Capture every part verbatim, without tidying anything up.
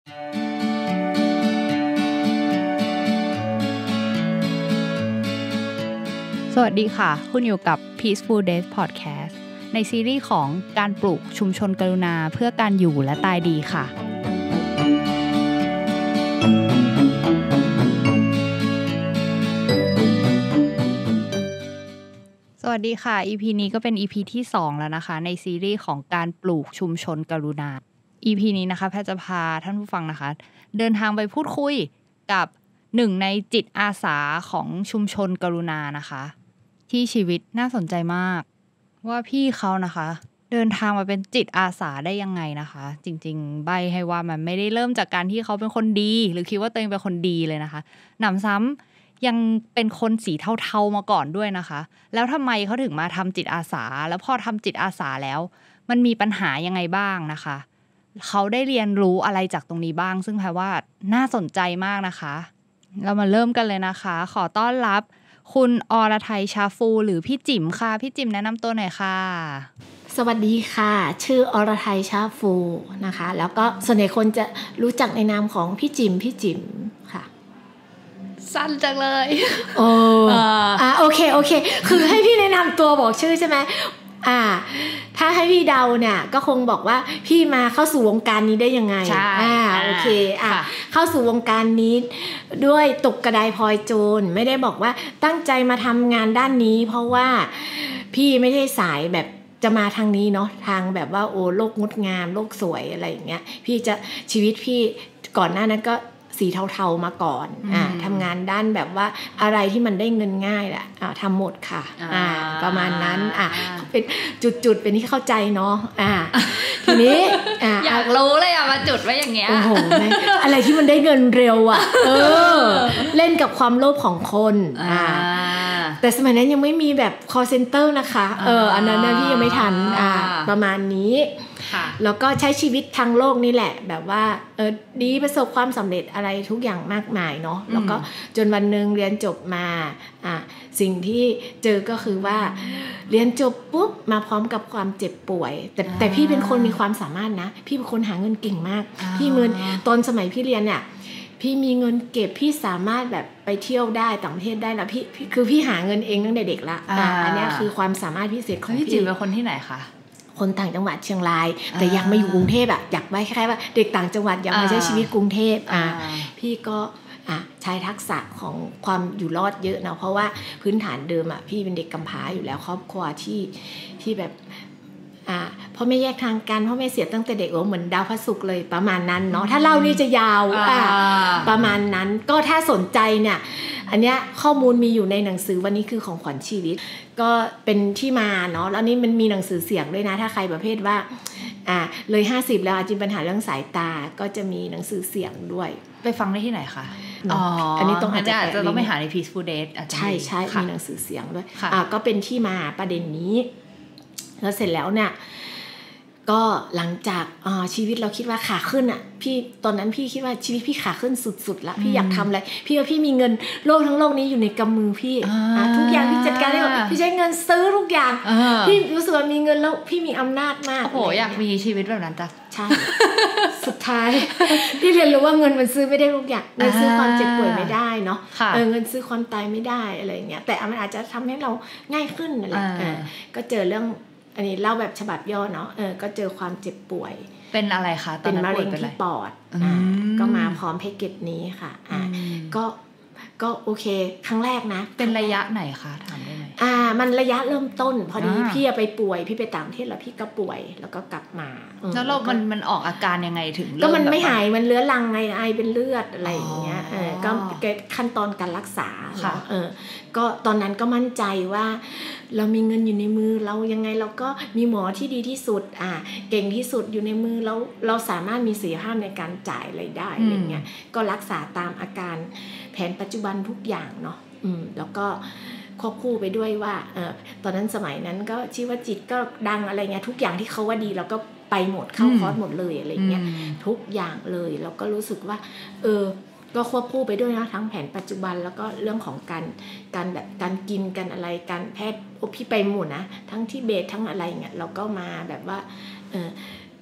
สวัสดีค่ะคุณอยู่กับ Peaceful Days Podcast ในซีรีส์ของการปลูกชุมชนกรุณาเพื่อการอยู่และตายดีค่ะสวัสดีค่ะ อี พี นี้ก็เป็น อี พี ที่สองแล้วนะคะในซีรีส์ของการปลูกชุมชนกรุณา อี พี นี้นะคะแพทย์จะพาท่านผู้ฟังนะคะเดินทางไปพูดคุยกับหนึ่งในจิตอาสาของชุมชนกรุณานะคะที่ชีวิตน่าสนใจมากว่าพี่เขานะคะเดินทางมาเป็นจิตอาสาได้ยังไงนะคะจริงๆใบให้ว่ามันไม่ได้เริ่มจากการที่เขาเป็นคนดีหรือคิดว่าตัวเองเป็นคนดีเลยนะคะหนำซ้ำยังเป็นคนสีเทาๆมาก่อนด้วยนะคะแล้วทำไมเขาถึงมาทำจิตอาสาแล้วพอทำจิตอาสาแล้วมันมีปัญหายังไงบ้างนะคะเขาได้เรียนรู้อะไรจากตรงนี้บ้างซึ่งแปลว่าน่าสนใจมากนะคะเรามาเริ่มกันเลยนะคะขอต้อนรับคุณอรทัยชาฟูหรือพี่จิ๋มค่ะพี่จิ๋มแนะนำตัวหน่อยค่ะสวัสดีค่ะชื่ออรทัยชาฟูนะคะแล้วก็ส่วนใหญ่คนจะรู้จักในนามของพี่จิ๋มพี่จิ๋มค่ะสั้นจังเลยโอ้อ่าโอเคโอเคคือให้พี่แนะนำตัวบอกชื่อใช่ไหมอ่าถ้าให้พี่เดาเนี่ยก็คงบอกว่าพี่มาเข้าสู่วงการนี้ได้ยังไงอ่าโอเคอ่ะเข้าสู่วงการนี้ด้วยตกกระไดพลอยโจรไม่ได้บอกว่าตั้งใจมาทำงานด้านนี้เพราะว่าพี่ไม่ได้สายแบบจะมาทางนี้เนาะทางแบบว่าโอ้โลกงดงามโลกสวยอะไรอย่างเงี้ยพี่จะชีวิตพี่ก่อนหน้านั้นก็สีเทาๆมาก่อนอ่าทำงานด้านแบบว่าอะไรที่มันได้เงินง่ายแหละอ่าทำหมดค่ะอ่าประมาณนั้นอ่าเป็นจุดๆเป็นที่เข้าใจเนาะอ่าทีนี้อ่าอยากรู้เลยอ่ะมาจุดไว้อย่างเงี้ยโอ้โหอะไรที่มันได้เงินเร็วอ่ะเออเล่นกับความโลภของคนอ่าแต่สมัยนั้นยังไม่มีแบบ call center นะคะเอออันนั้นพี่ยังไม่ทันอ่าประมาณนี้แล้วก็ใช้ชีวิตทางโลกนี่แหละแบบว่าเออดีประสบความสำเร็จอะไรทุกอย่างมากมายเนาะแล้วก็จนวันนึงเรียนจบมาอ่ะสิ่งที่เจอก็คือว่าเรียนจบปุ๊บมาพร้อมกับความเจ็บป่วยแต่แต่พี่เป็นคนมีความสามารถนะพี่เป็นคนหาเงินเก่งมากพี่เงินตอนสมัยพี่เรียนเนี่ยพี่มีเงินเก็บพี่สามารถแบบไปเที่ยวได้ต่างประเทศได้แล้วพี่คือพี่หาเงินเองตั้งแต่เด็กละอ่าอันนี้คือความสามารถพิเศษของพี่พี่จิ๋มเป็นคนที่ไหนคะคนต่างจังหวัดเชียงรายแต่อยากมาอยู่กรุงเทพอ่ะอยากไว้คล้ายๆว่าเด็กต่างจังหวัดอยากมาใช้ชีวิตกรุงเทพอ่าพี่ก็อ่ะใช้ทักษะของความอยู่รอดเยอะนะเพราะว่าพื้นฐานเดิมอ่ะพี่เป็นเด็กกำพร้าอยู่แล้วครอบครัวที่ที่แบบอ่าพ่อแม่แยกทางกันพ่อแม่เสียตั้งแต่เด็กโอ้เหมือนดาวพระศุกร์เลยประมาณนั้นเนาะถ้าเล่านี่จะยาวอ่าประมาณนั้นก็ถ้าสนใจเนี่ยอันเนี้ยข้อมูลมีอยู่ในหนังสือวันนี้คือของขวัญชีวิตก็เป็นที่มาเนาะแล้วนี่มันมีหนังสือเสียงด้วยนะถ้าใครประเภทว่าอ่าเลยห้าสิบแล้วอาจจะมีปัญหาเรื่องสายตาก็จะมีหนังสือเสียงด้วยไปฟังได้ที่ไหนคะอ๋ออันนี้ต้องอาจจะต้องไปหาใน Peaceful Days ใช่ใช่มีหนังสือเสียงด้วยอ่าก็เป็นที่มาประเด็นนี้แล้วเสร็จแล้วเนี่ยก็หลังจากชีวิตเราคิดว่าขาขึ้นอ่ะพี่ตอนนั้นพี่คิดว่าชีวิตพี่ขาขึ้นสุดๆละพี่อยากทำอะไรพี่ว่าพี่มีเงินโลกทั้งโลกนี้อยู่ในกำมือพี่ทุกอย่างพี่จัดการได้หมดพี่ใช้เงินซื้อทุกอย่างพี่รู้สึกว่ามีเงินแล้วพี่มีอำนาจมากโอ้โหอยากมีชีวิตแบบนั้นจ้ะใช่สุดท้ายพี่เรียนรู้ว่าเงินมันซื้อไม่ได้ทุกอย่างเงินซื้อความเจ็บป่วยไม่ได้เนาะเออเงินซื้อความตายไม่ได้อะไรอย่างเงี้ยแต่มันอาจจะทำให้เราง่ายขึ้นนั่นแหละก็เจอเรื่องอันนี้เล่าแบบฉบับย่อเนาะเออก็เจอความเจ็บป่วยเป็นอะไรคะตอนนั้นเป็นมะเร็งที่ปอดอ่าก็มาพร้อมแพ็กเกจนี้ค่ะอ่าก็ก็โอเคครั้งแรกนะเป็นระยะไหนคะถามได้ไหมอ่ามันระยะเริ่มต้นพอดีพี่ไปป่วยพี่ไปต่างประเทศแล้วพี่ก็ป่วยแล้วก็กลับมาแล้วเรามันมันออกอาการยังไงถึงก็มันไม่หายมันเลื้อรังไงไอเป็นเลือดอะไรอย่างเงี้ยเออก็ขั้นตอนการรักษาเออก็ตอนนั้นก็มั่นใจว่าเรามีเงินอยู่ในมือเรายังไงเราก็มีหมอที่ดีที่สุดอ่าเก่งที่สุดอยู่ในมือแล้วเราสามารถมีศักยภาพในการจ่ายอะไรได้อะไรเงี้ยก็รักษาตามอาการแผนปัจจุบันทุกอย่างเนาะอืมแล้วก็ควบคู่ไปด้วยว่าเออตอนนั้นสมัยนั้นก็ชีวจิตก็ดังอะไรเงี้ยทุกอย่างที่เขาว่าดีเราก็ไปหมดเข้าคอร์สหมดเลยอะไรเงี้ยทุกอย่างเลยเราก็รู้สึกว่าเออก็ควบคู่ไปด้วยนะทั้งแผนปัจจุบันแล้วก็เรื่องของการการแบบการกินกันอะไรการแพทย์โอพี่ไปหมดนะทั้งที่เบสทั้งอะไรเงี้ยเราก็มาแบบว่าเออ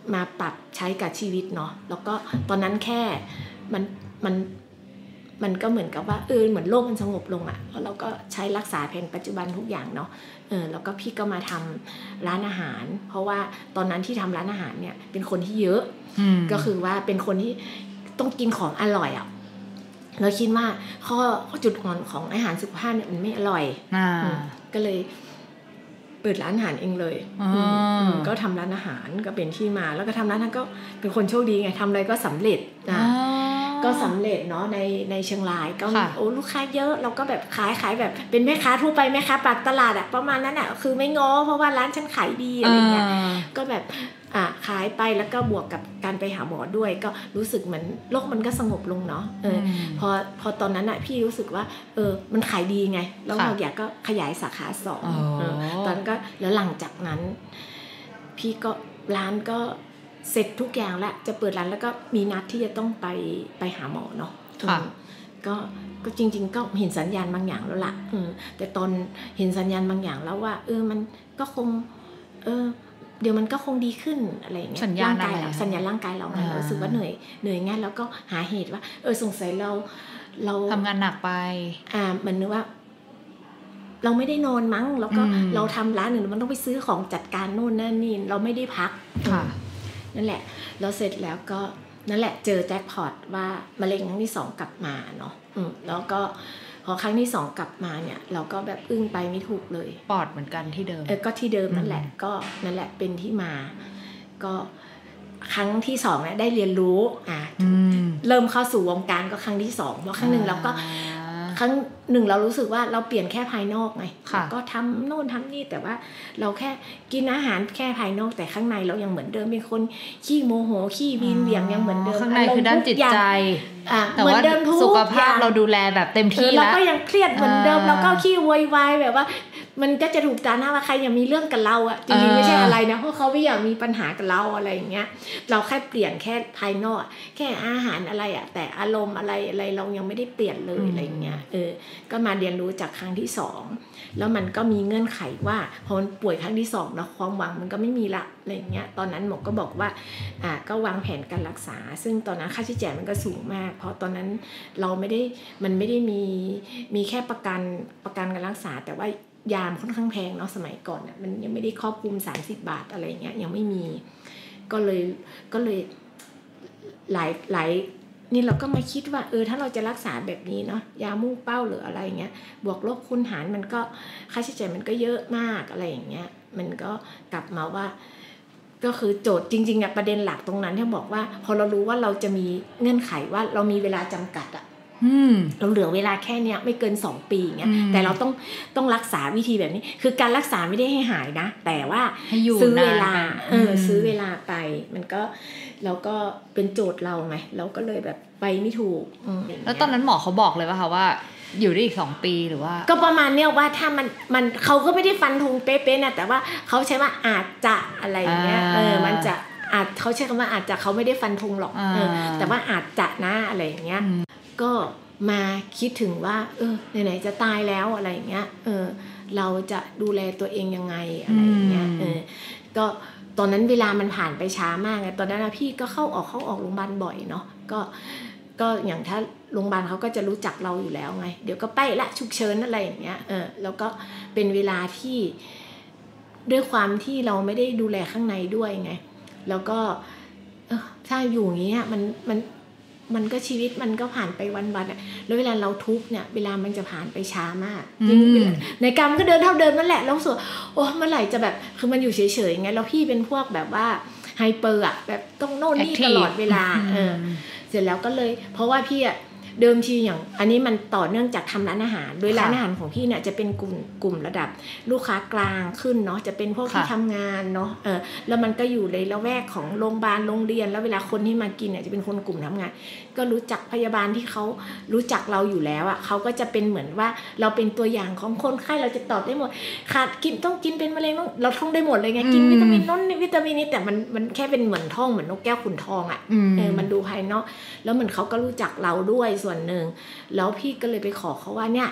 มาปรับใช้กับชีวิตเนาะแล้วก็ตอนนั้นแค่มันมันมันก็เหมือนกับว่าเออเหมือนโลกมันสงบลงอ่ะแล้วเราก็ใช้รักษาแผนปัจจุบันทุกอย่างเนาะเออแล้วก็พี่ก็มาทำร้านอาหารเพราะว่าตอนนั้นที่ทำร้านอาหารเนี่ยเป็นคนที่เยอะก็คือว่าเป็นคนที่ต้องกินของอร่อยอ่ะเราคิดว่าข้อจุดอ่อนของอาหารสุขภาพเนี่ยมันไม่อร่อยก็เลยเปิดร้านอาหารเองเลยก็ทำร้านอาหารก็เป็นที่มาแล้วก็ทำร้านนั้นก็เป็นคนโชคดีไงทำอะไรก็สำเร็จนะก็สำเร็จเนาะในในเชียงรายก็โอ้ลูกค้าเยอะเราก็แบบขายขายแบบเป็นแม่ค้าทั่วไปแม่ค้าปากตลาดอะประมาณนั้นอะคือไม่ง้อเพราะว่าร้านฉันขายดีอะไรเงี้ยก็แบบอ่ะขายไปแล้วก็บวกกับการไปหาหมอด้วยก็รู้สึกเหมือนโลกมันก็สงบลงเนาะเออพอพอตอนนั้นอะพี่รู้สึกว่าเออมันขายดีไงแล้วเราอยากก็ขยายสาขาสองตอนก็แล้วหลังจากนั้นพี่ก็ร้านก็เสร็จทุกอย่างแล้วจะเปิดร้านแล้วก็มีนัดที่จะต้องไปไปหาหมอเนาะก็ก็จริงๆก็เห็นสัญญาณบางอย่างแล้วล่ะแต่ตอนเห็นสัญญาณบางอย่างแล้วว่าเออมันก็คงเออเดี๋ยวมันก็คงดีขึ้นอะไรอย่างเงี้ยร่างกายเราสัญญาณร่างกายเราไงรู้สึกว่าเหนื่อยเหนื่อยง่ายแล้วก็หาเหตุว่าเออสงสัยเราเราทำงานหนักไปอ่าเหมือนนึกว่าเราไม่ได้นอนมั้งแล้วก็เราทำร้านหนึ่งมันต้องไปซื้อของจัดการโน่นนั่นนี่เราไม่ได้พักนั่นแหละแล้วเสร็จแล้วก็นั่นแหละเจอแจ็คพอตว่ามะเร็งครั้งที่สองกลับมาเนาะแล้วก็พอครั้งที่สองกลับมาเนี่ยเราก็แบบอึ้งไปไม่ถูกเลยปอดเหมือนกันที่เดิมเออก็ที่เดิมนั่นแหละก็นั่นแหละเป็นที่มาก็ครั้งที่สองเนี่ยได้เรียนรู้อ่ะเริ่มเข้าสู่วงการก็ครั้งที่สองเพราะครั้งหนึ่งเราก็ครั้งหนึ่งเรารู้สึกว่าเราเปลี่ยนแค่ภายนอกไงก็ทำโน่นทำนี่แต่ว่าเราแค่กินอาหารแค่ภายนอกแต่ข้างในเรายังเหมือนเดิมเป็นคนขี้โมโหขี้วีนเหวี่ยงยังเหมือนเดิมข้างในคือด้านจิตใจแต่ว่าสุขภาพเราดูแลแบบเต็มที่แล้วเราก็ยังเครียดเหมือนเดิมแล้วก็ขี้โวยวายแบบว่ามันก็จะถูกตาหน้าว่าใครอยากมีเรื่องกับเราอ่ะจริงๆไม่ใช่อะไรนะเพราะเขาไม่อยากมีปัญหากับเราอะไรอย่างเงี้ยเราแค่เปลี่ยนแค่ภายนอกแค่อาหารอะไรอ่ะแต่อารมณ์อะไรอะไรเรายังไม่ได้เปลี่ยนเลยอะไรอย่างเงี้ยเออก็มาเรียนรู้จากครั้งที่สองแล้วมันก็มีเงื่อนไขว่าพอมันป่วยครั้งที่สองแล้วความหวังมันก็ไม่มีละอะไรอย่างเงี้ยตอนนั้นหมอก็บอกว่าอ่าก็วางแผนการรักษาซึ่งตอนนั้นค่าใช้จ่ายมันก็สูงมากเพราะตอนนั้นเราไม่ได้มันไม่ได้มีมีแค่ประกันประกันการรักษาแต่ว่ายามค่อนข้างแพงเนาะสมัยก่อนเนี่ยมันยังไม่ได้ครอบคลุมสามสิบบาทอะไรเงี้ยยังไม่มีก็เลยก็เลยหลายหลายนี่เราก็มาคิดว่าเออถ้าเราจะรักษาแบบนี้เนาะยามุ่งเป้าหรืออะไรเงี้ยบวกลบคูณหารมันก็ค่าใช้จ่ายมันก็เยอะมากอะไรอย่างเงี้ยมันก็กลับมาว่าก็คือโจทย์จริงๆอะประเด็นหลักตรงนั้นที่บอกว่าพอเรารู้ว่าเราจะมีเงื่อนไขว่าเรามีเวลาจำกัดอะเราเหลือเวลาแค่เนี้ยไม่เกินสองปีเงี้ยแต่เราต้องต้องรักษาวิธีแบบนี้คือการรักษาไม่ได้ให้หายนะแต่ว่าซื้อเวลาเออซื้อเวลาไปมันก็แล้วก็เป็นโจทย์เราไงเราก็เลยแบบไปไม่ถูกแล้วตอนนั้นหมอเขาบอกเลยป่ะคะว่าอยู่ได้อีกสองปีหรือว่าก็ประมาณเนี้ยว่าถ้ามันมันเขาก็ไม่ได้ฟันธงเป๊ะๆนะแต่ว่าเขาใช้ว่าอาจจะอะไรอย่างเงี้ยเออมันจะอาจเขาใช้คำว่าอาจจะเขาไม่ได้ฟันธงหรอกเออแต่ว่าอาจจะนะอะไรอย่างเงี้ยก็มาคิดถึงว่าเออไหนๆจะตายแล้วอะไรอย่างเงี้ยเออเราจะดูแลตัวเองยังไงอะไรอย่างเงี้ยเออก็ตอนนั้นเวลามันผ่านไปช้ามากไงตอนนั้นพี่ก็เข้าออกเข้าออกโรงพยาบาลบ่อยเนาะก็ก็อย่างถ้าโรงพยาบาลเขาก็จะรู้จักเราอยู่แล้วไงเดี๋ยวก็ไปละฉุกเฉินอะไรอย่างเงี้ยเออแล้วก็เป็นเวลาที่ด้วยความที่เราไม่ได้ดูแลข้างในด้วยไงแล้วก็เออถ้าอยู่อย่างเงี้ยมันมันมันก็ชีวิตมันก็ผ่านไปวันๆอ่ะแล้วเวลาเราทุกข์เนี่ยเวลามันจะผ่านไปช้ามากจริงในกรรมก็เดินเท่าเดิมนั่นแหละแล้วสุดโอ้เมื่อไหร่จะแบบคือมันอยู่เฉยๆไงแล้วพี่เป็นพวกแบบว่าไฮเปอร์อ่ะแบบต้องโน่นนี่ตลอดเวลาเออเสร็จแล้วก็เลยเพราะว่าพี่อ่ะเดิมทีอย่างอันนี้มันต่อเนื่องจากทำร้านอาหารโดยร้านอาหารของพี่เนี่ยจะเป็นกลุ่มกลุ่มระดับลูกค้ากลางขึ้นเนาะจะเป็นพวกที่ทำงานเนาะเออแล้วมันก็อยู่ในละแวกของโรงพยาบาลโรงเรียนแล้วเวลาคนที่มากินเนี่ยจะเป็นคนกลุ่มทำงานก็รู้จักพยาบาลที่เขารู้จักเราอยู่แล้วอ่ะเขาก็จะเป็นเหมือนว่าเราเป็นตัวอย่างของคนไข้เราจะตอบได้หมดขาดกินต้องกินเป็นมะเร็งต้องเราท่องได้หมดเลยไงกินวิตามินน้นวิตามินนี้แต่มันมันแค่เป็นเหมือนท่องเหมือนนกแก้วขุนทองอ่ะเออมันดูภายนอกแล้วเหมือนเขาก็รู้จักเราด้วยส่วนหนึ่งแล้วพี่ก็เลยไปขอเขาว่าเนี่ย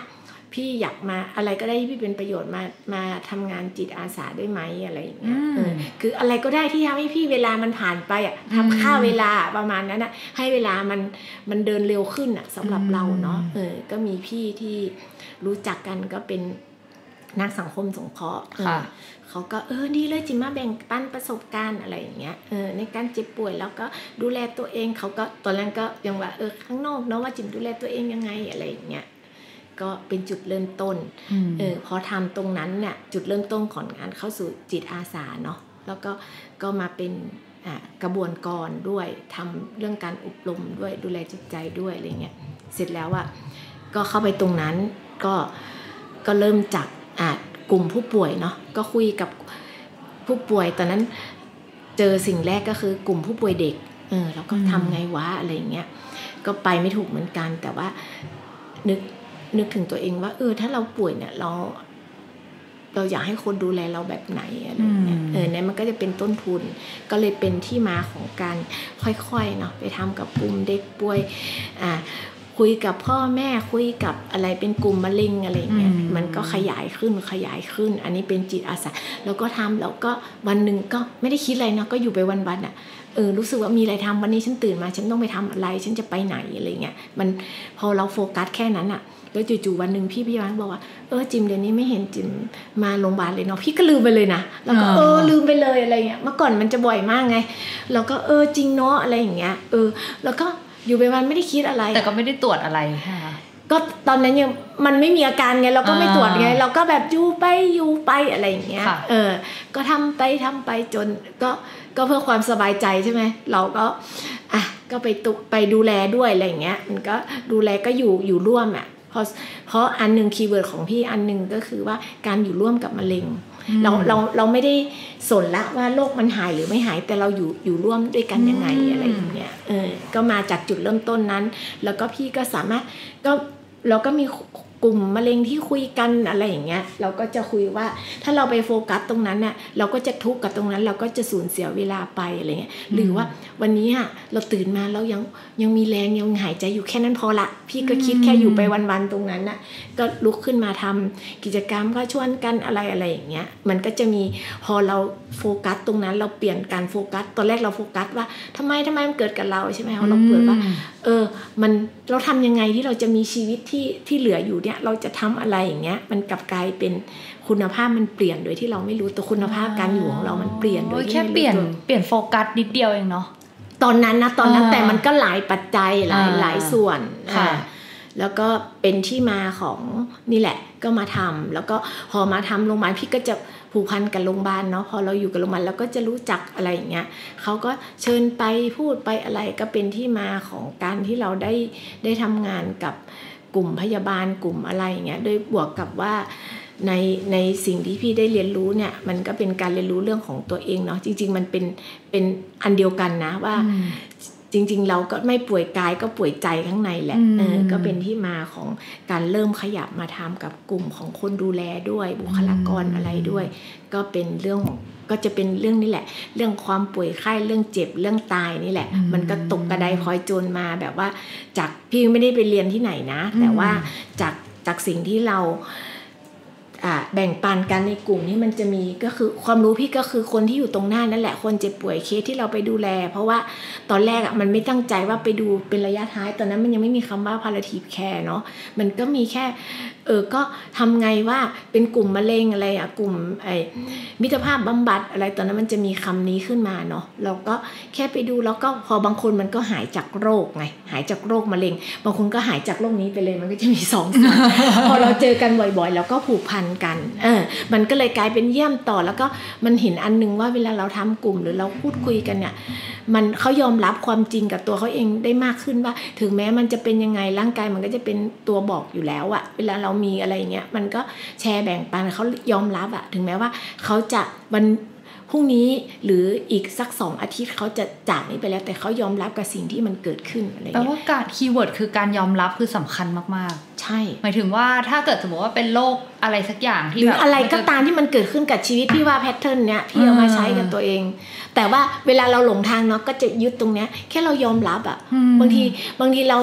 พี่อยากมาอะไรก็ได้ที่พี่เป็นประโยชน์มามาทำงานจิตอาสาได้ไหมอะไรอย่างเงี้ยเออคืออะไรก็ได้ที่ทำให้พี่เวลามันผ่านไปอ่ะทำค่าเวลาประมาณนั้นนะให้เวลามันมันเดินเร็วขึ้นอ่ะสำหรับเราเนาะเออก็มีพี่ที่รู้จักกันก็เป็นนักสังคมสงเคราะห์เขาก็เออดีเลยจิมมาแบ่งปันประสบการณ์อะไรอย่างเงี้ยเออในการเจ็บป่วยแล้วก็ดูแลตัวเองเขาก็ตอนแรกก็ยังว่าเออข้างนอกเนาะว่าจิมดูแลตัวเองยังไงอะไรอย่างเงี้ยก็เป็นจุดเริ่มต้นเออพอทำตรงนั้นเนี่ยจุดเริ่มต้นของการเข้าสู่จิตอาสาเนาะแล้วก็ก็มาเป็นอ่ากระบวนการด้วยทำเรื่องการอบรมด้วยดูแลจิตใจด้วยอะไรเงี้ยเสร็จแล้วอ่ะก็เข้าไปตรงนั้นก็ก็เริ่มจากอ่ากลุ่มผู้ป่วยเนาะก็คุยกับผู้ป่วยตอนนั้นเจอสิ่งแรกก็คือกลุ่มผู้ป่วยเด็กเออแล้วก็ทำไงวะอะไรเงี้ยก็ไปไม่ถูกเหมือนกันแต่ว่านึกนึกถึงตัวเองว่าเออถ้าเราป่วยเนี่ยเราเราอยากให้คนดูแลเราแบบไหนอะไรเงี้ยเออเนี่ยมันก็จะเป็นต้นทุนก็เลยเป็นที่มาของการค่อยๆเนาะไปทำกับกลุ่มเด็กป่วยอ่าคุยกับพ่อแม่คุยกับอะไรเป็นกลุ่มมะเร็งอะไรเงี้ยมันก็ขยายขึ้นขยายขึ้นอันนี้เป็นจิตอาสาแล้วก็ทำแล้วก็วันหนึ่งก็ไม่ได้คิดอะไรนะก็อยู่ไปวันๆอ่ะเออรู้สึกว่ามีอะไรทำวันนี้ฉันตื่นมาฉันต้องไปทำอะไรฉันจะไปไหนอะไรเงี้ยมันพอเราโฟกัสแค่นั้นอ่ะแล้วจู่ๆวันหนึ่งพี่พยาบาลบอกว่าเออจิมเดี๋ยวนี้ไม่เห็นจิมมาโรงพยาบาลเลยเนาะพี่ก็ลืมไปเลยนะแล้วก็เออลืมไปเลยอะไรเงี้ยเมื่อก่อนมันจะบ่อยมากไงแล้วก็เออจริงเนาะอะไรอย่างเงี้ยเออแล้วก็อยู่ไปวันไม่ได้คิดอะไรแต่ก็ไม่ได้ตรวจอะไรค่ะก็ตอนนั้นยังมันไม่มีอาการไงเราก็ไม่ตรวจไงเราก็แบบอยู่ไปอยู่ไปอะไรอย่างเงี้ยเออก็ทำไปทำไปจนก็ก็เพื่อความสบายใจใช่ไหมเราก็อ่ะก็ไปตุไปดูแลด้วยอะไรอย่างเงี้ยมันก็ดูแลก็อยู่อยู่ร่วมอ่ะเพราะเพราะอันนึงคีย์เวิร์ดของพี่อันนึงก็คือว่าการอยู่ร่วมกับมะเร็งเราเราเราไม่ได้สนละว่าโรคมันหายหรือไม่หายแต่เราอยู่อยู่ร่วมด้วยกันยังไงอะไรอย่างเงี้ยเออก็มาจากจุดเริ่มต้นนั้นแล้วก็พี่ก็สามารถก็เราก็มีกลุ่มมะเร็งที่คุยกันอะไรอย่างเงี้ยเราก็จะคุยว่าถ้าเราไปโฟกัสตรงนั้นน่ะเราก็จะทุกข์กับตรงนั้นเราก็จะสูญเสียเวลาไปอะไรเงี้ยหรือว่าวันนี้อ่ะเราตื่นมาเรายังยังมีแรงยังหายใจอยู่แค่นั้นพอละพี่ก็คิดแค่อยู่ไปวันๆตรงนั้นน่ะก็ลุกขึ้นมาทำกิจกรรมก็ชวนกันอะไรอะไรอย่างเงี้ยมันก็จะมีพอเราโฟกัสตรงนั้นเราเปลี่ยนการโฟกัสตอนแรกเราโฟกัสว่าทำไมทำไมมันเกิดกับเราใช่ไหมเราเปิดว่าเออมันเราทำยังไงที่เราจะมีชีวิตที่ที่เหลืออยู่เนี่ยเราจะทำอะไรอย่างเงี้ยมันกลับกลายเป็นคุณภาพมันเปลี่ยนโดยที่เราไม่รู้ตัวคุณภาพการอยู่ของเรามันเปลี่ยนโดยที่แค่เปลี่ยนเปลี่ยนโฟกัสนิดเดียวเองเนาะตอนนั้นนะตอนนั้นแต่มันก็หลายปัจจัยหลายหลายส่วนค่ะแล้วก็เป็นที่มาของนี่แหละก็มาทำแล้วก็พอมาทำโรงพยาบาลพี่ก็จะผูกพันกับโรงพยาบาลเนาะพอเราอยู่กับโรงพยาบาลเราก็จะรู้จักอะไรอย่างเงี้ยเขาก็เชิญไปพูดไปอะไรก็เป็นที่มาของการที่เราได้ได้ทำงานกับกลุ่มพยาบาลกลุ่มอะไรอย่างเงี้ยโดยบวกกับว่าในในสิ่งที่พี่ได้เรียนรู้เนี่ยมันก็เป็นการเรียนรู้เรื่องของตัวเองเนาะจริงๆมันเป็นเป็นอันเดียวกันนะว่าจริงๆเราก็ไม่ป่วยกายก็ป่วยใจข้างในแหละเออก็เป็นที่มาของการเริ่มขยับมาทำกับกลุ่มของคนดูแลด้วยบุคลากรอะไรด้วยก็เป็นเรื่องก็จะเป็นเรื่องนี้แหละเรื่องความป่วยไข้เรื่องเจ็บเรื่องตายนี่แหละมันก็ตกกระไดพลอยโจรมาแบบว่าจากพี่ไม่ได้ไปเรียนที่ไหนนะแต่ว่าจากจากสิ่งที่เราแบ่งปันกันในกลุ่มนี้มันจะมีก็คือความรู้พี่ก็คือคนที่อยู่ตรงหน้านั่นแหละคนเจ็บป่วยเคสที่เราไปดูแลเพราะว่าตอนแรกอ่ะมันไม่ตั้งใจว่าไปดูเป็นระยะท้ายตอนนั้นมันยังไม่มีคำว่า palliative care เนาะมันก็มีแค่เออก็ทำไงว่าเป็นกลุ่มมะเร็งอะไรอ่ะกลุ่มไอ้มิตรภาพบำบัดอะไรตอนนั้นมันจะมีคำนี้ขึ้นมาเนาะเราก็แค่ไปดูแล้วก็พอบางคนมันก็หายจากโรคไงหายจากโรคมะเร็งบางคนก็หายจากโรคนี้ไปเลยมันก็จะมีสองส่วน พอเราเจอกันบ่อยๆแล้วก็ผูกพันกันเออมันก็เลยกลายเป็นเยี่ยมต่อแล้วก็มันเห็นอันนึงว่าเวลาเราทำกลุ่มหรือเราพูดคุยกันเนี่ยมันเขายอมรับความจริงกับตัวเขาเองได้มากขึ้นว่าถึงแม้มันจะเป็นยังไงร่างกายมันก็จะเป็นตัวบอกอยู่แล้วอะเวลาเรามีอะไรเงี้ยมันก็แชร์แบ่งปันเขายอมรับอะถึงแม้ว่าเขาจะวันพรุ่งนี้หรืออีกสักสองอาทิตย์เขาจะจากนี้ไปแล้วแต่เขายอมรับกับสิ่งที่มันเกิดขึ้นอะไรเงี้ยแปลว่าการคีย์เวิร์ดคือการยอมรับคือสำคัญมากๆใช่หมายถึงว่าถ้าเกิดสมมติว่าเป็นโรคอะไรสักอย่างที่หรืออะไรก็ตามที่มันเกิดขึ้นกับชีวิตพี่ว่าแพทเทิร์นเนี้ยพี่เอามาใช้กับตัวเองแต่ว่าเวลาเราหลงทางเนาะก็จะยึดตรงเนี้ยแค่เรายอมรับอ่ะบางทีบางทีเรา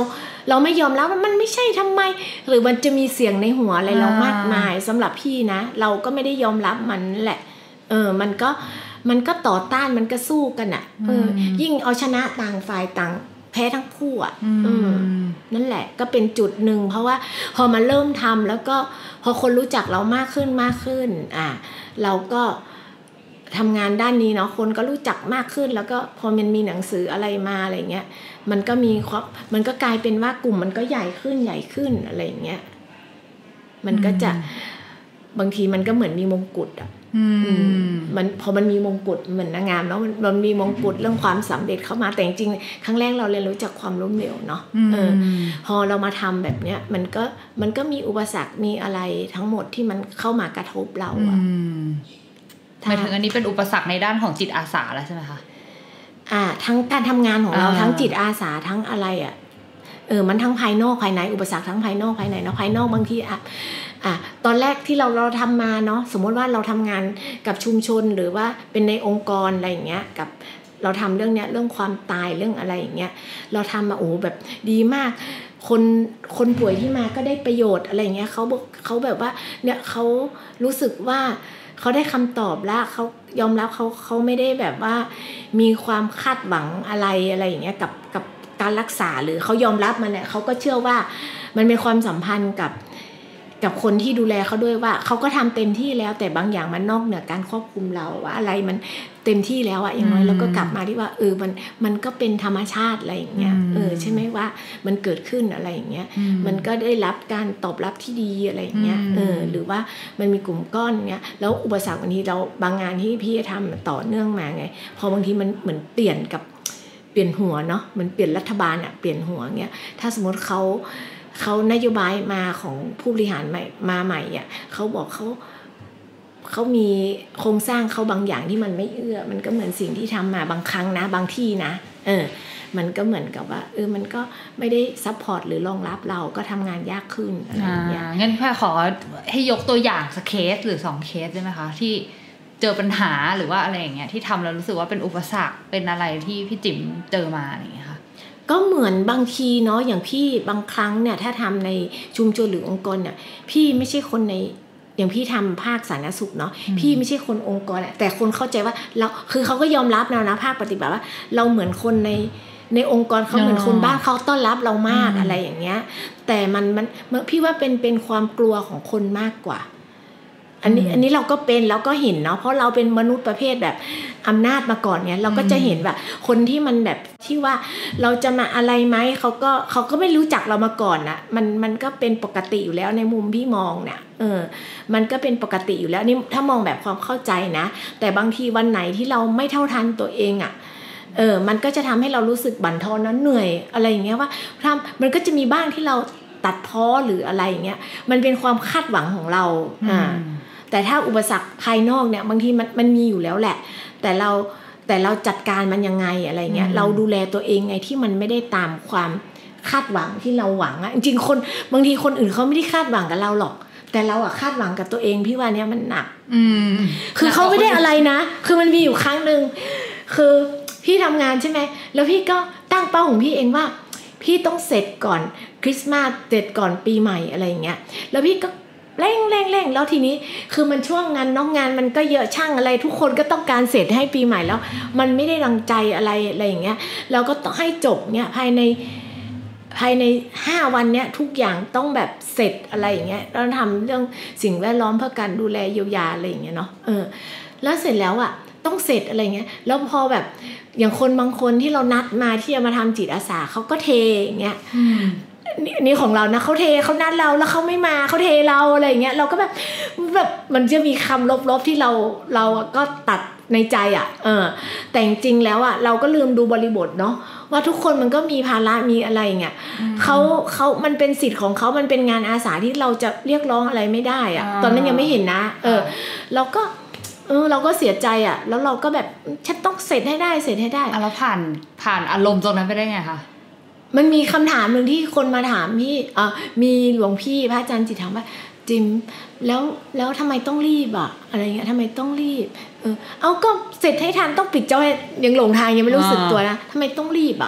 เราไม่ยอมรับว่ามันไม่ใช่ทำไมหรือมันจะมีเสียงในหัวอะไรเรามากมายสำหรับพี่นะเราก็ไม่ได้ยอมรับมันแหละเออมันก็มันก็ต่อต้านมันก็สู้กันอ่ะเออยิ่งเอาชนะต่างฝ่ายต่างแพ้ทั้งคู่อ่ะอืมนั่นแหละก็เป็นจุดหนึ่งเพราะว่าพอมาเริ่มทำแล้วก็พอคนรู้จักเรามากขึ้นมากขึ้นอ่ะเราก็ทำงานด้านนี้เนาะคนก็รู้จักมากขึ้นแล้วก็พอมันมีหนังสืออะไรมาอะไรเงี้ยมันก็มีความมันก็กลายเป็นว่ากลุ่มมันก็ใหญ่ขึ้นใหญ่ขึ้นอะไรอย่างเงี้ยมันก็จะบางทีมันก็เหมือนมีมงกุฎอ่ะมันพอมันมีมงกุฎเหมือนนางงามเนาะมันมันมีมงกุฎเรื่องความสำเร็จเข้ามาแต่จริงๆครั้งแรกเราเรียนรู้จากความล้มเหลวเนาะเออพอเรามาทำแบบเนี้ยมันก็มันก็มีอุปสรรคมีอะไรทั้งหมดที่มันเข้ามากระทบเราอ่ะหมายถึงอันนี้เป็นอุปสรรคในด้านของจิตอาสาแล้วใช่ไหมคะอ่าทั้งการทำงานของเราทั้งจิตอาสาทั้งอะไรอ่ะเออมันทั้งภายนอกภายในอุปสรรคทั้งภายนอกภายในเนาะภายนอกบางทีอ่ะอ่ะตอนแรกที่เราเราทำมาเนาะสมมติว่าเราทำงานกับชุมชนหรือว่าเป็นในองค์กรอะไรอย่างเงี้ยกับเราทำเรื่องเนี้ยเรื่องความตายเรื่องอะไรอย่างเงี้ยเราทำมาโอ้แบบดีมากคนคนป่วยที่มาก็ได้ประโยชน์อะไรอย่างเงี้ยเขาบอกเขาแบบว่าเนี่ยเขารู้สึกว่าเขาได้คำตอบแล้วเขายอมรับเขาเขาไม่ได้แบบว่ามีความคาดหวังอะไรอะไรอย่างเงี้ยกับกับการรักษาหรือเขายอมรับมันเนี่ยเขาก็เชื่อว่ามันเป็นความสัมพันธ์กับกับคนที่ดูแลเขาด้วยว่าเขาก็ทำเต็มที่แล้วแต่บางอย่างมันนอกเหนือการควบคุมเราว่าอะไรมันเต็มที่แล้วอะอย่างน้อยเราก็กลับมาที่ว่าเออมันมันก็เป็นธรรมชาติอะไรอย่างเงี้ยเออใช่ไหมว่ามันเกิดขึ้นอะไรอย่างเงี้ยมันก็ได้รับการตอบรับที่ดีอะไรอย่างเงี้ยเออหรือว่ามันมีกลุ่มก้อนเงี้ยแล้วอุปสรรคบางทีเราบางงานที่พี่ทำต่อเนื่องมาไงพอบางทีมันเหมือนเปลี่ยนกับเปลี่ยนหัวเนาะมันเปลี่ยนรัฐบาลอะเปลี่ยนหัวเงี้ยถ้าสมมติเขาเขานโยบายมาของผู้บริหารใหม่มาใหม่อ่ะเขาบอกเขาเขามีโครงสร้างเขาบางอย่างที่มันไม่เอื้อมันก็เหมือนสิ่งที่ทำมาบางครั้งนะบางที่นะเออมันก็เหมือนกับว่าเออมันก็ไม่ได้ซัพพอร์ตหรือรองรับเราก็ทำงานยากขึ้นอะไรอย่างเงี้ยงั้นพี่ขอให้ยกตัวอย่างสักเคสหรือสองเคสได้ไหมคะที่เจอปัญหาหรือว่าอะไรอย่างเงี้ยที่ทำแล้วรู้สึกว่าเป็นอุปสรรคเป็นอะไรที่พี่จิ๋มเจอมาอย่างเงี้ยค่ะก็เหมือนบางทีเนาะอย่างพี่บางครั้งเนี่ยถ้าทำในชุมชนหรือองค์กรเนี่ยพี่ไม่ใช่คนในอย่างพี่ทำภาคสาธารณสุขเนาะพี่ไม่ใช่คนองค์กรแต่คนเข้าใจว่าเราคือเขาก็ยอมรับแล้วนะภาคปฏิบัติว่าเราเหมือนคนในในองค์กรเขาเหมือนคนบ้านเขาต้อนรับเรามากอะไรอย่างเงี้ยแต่มันมันพี่ว่าเป็นเป็นความกลัวของคนมากกว่าอันนี้อันนี้เราก็เป็นเราก็เห็นเนาะเพราะเราเป็นมนุษย์ประเภทแบบอำนาจมาก่อนเนี่ยเราก็จะเห็นแบบคนที่มันแบบที่ว่าเราจะมาอะไรไหมเขาก็เขาก็ไม่รู้จักเรามาก่อนนะมันมันก็เป็นปกติอยู่แล้วในมุมพี่มองเนี่ยเออมันก็เป็นปกติอยู่แล้วนี่ถ้ามองแบบความเข้าใจนะแต่บางทีวันไหนที่เราไม่เท่าทันตัวเองอ่ะเออมันก็จะทำให้เรารู้สึกบั่นทอนนั้นเหนื่อยอะไรอย่างเงี้ยว่าทำมันก็จะมีบ้างที่เราตัดพ้อหรืออะไรอย่างเงี้ยมันเป็นความคาดหวังของเราอ่าแต่ถ้าอุปสรรคภายนอกเนี่ยบางทีมันมันมีอยู่แล้วแหละแต่เราแต่เราจัดการมันยังไงอะไรเงี้ยเราดูแลตัวเองไงที่มันไม่ได้ตามความคาดหวังที่เราหวังอ่ะจริงๆคนบางทีคนอื่นเขาไม่ได้คาดหวังกับเราหรอกแต่เราอะคาดหวังกับตัวเองพี่ว่าเนี้ยมันหนักคือเขาไม่ได้อะไรนะคือมันมีอยู่ครั้งนึงคือพี่ทำงานใช่ไหมแล้วพี่ก็ตั้งเป้าของพี่เองว่าพี่ต้องเสร็จก่อนคริสต์มาสเสร็จก่อนปีใหม่อะไรอย่างเงี้ยแล้วพี่ก็เร่งเร่งเร่งแล้วทีนี้คือมันช่วงงานน้องงานมันก็เยอะช่างอะไรทุกคนก็ต้องการเสร็จให้ปีใหม่แล้วมันไม่ได้ดังใจอะไรอะไรอย่างเงี้ยเราก็ต้องให้จบเนี่ยภายในภายในห้าวันเนี้ยทุกอย่างต้องแบบเสร็จอะไรอย่างเงี้ยเราทำเรื่องสิ่งแวดล้อมเพื่อการดูแลเยียวยาอะไรอย่างเงี้ยเนาะเออแล้วเสร็จแล้วอ่ะต้องเสร็จอะไรเงี้ยแล้วพอแบบอย่างคนบางคนที่เรานัดมาที่จะมาทำจิตอาสาเขาก็เทอย่างเงี้ยนี่ของเรานะเขาเทเขานัดเราแล้วเขาไม่มาเขาเทเราอะไรอย่างเงี้ยเราก็แบบแบบมันจะมีคำลบๆที่เราเราก็ตัดในใจอ่ะเออแต่จริงๆแล้วอ่ะเราก็ลืมดูบริบทเนาะว่าทุกคนมันก็มีภาระมีอะไรเงี้ยเขาเขามันเป็นสิทธิ์ของเขามันเป็นงานอาสาที่เราจะเรียกร้องอะไรไม่ได้อ่ะตอนนั้นยังไม่เห็นนะเออเราก็เออเราก็เสียใจอ่ะแล้วเราก็แบบฉันต้องเสร็จให้ได้เสร็จให้ได้แล้วผ่านผ่านอารมณ์ตรงนั้นไปได้ไงคะมันมีคำถามหนึ่งที่คนมาถามพี่อ่ะมีหลวงพี่พระอาจารย์จิตถามว่าจิมแล้วแล้วทำไมต้องรีบอ่ะอะไรเงี้ยทำไมต้องรีบเออเอาก็เสร็จให้ทันต้องปิดจอยังหลงทางยังไม่รู้สึกตัวนะทำไมต้องรีบอ่ะ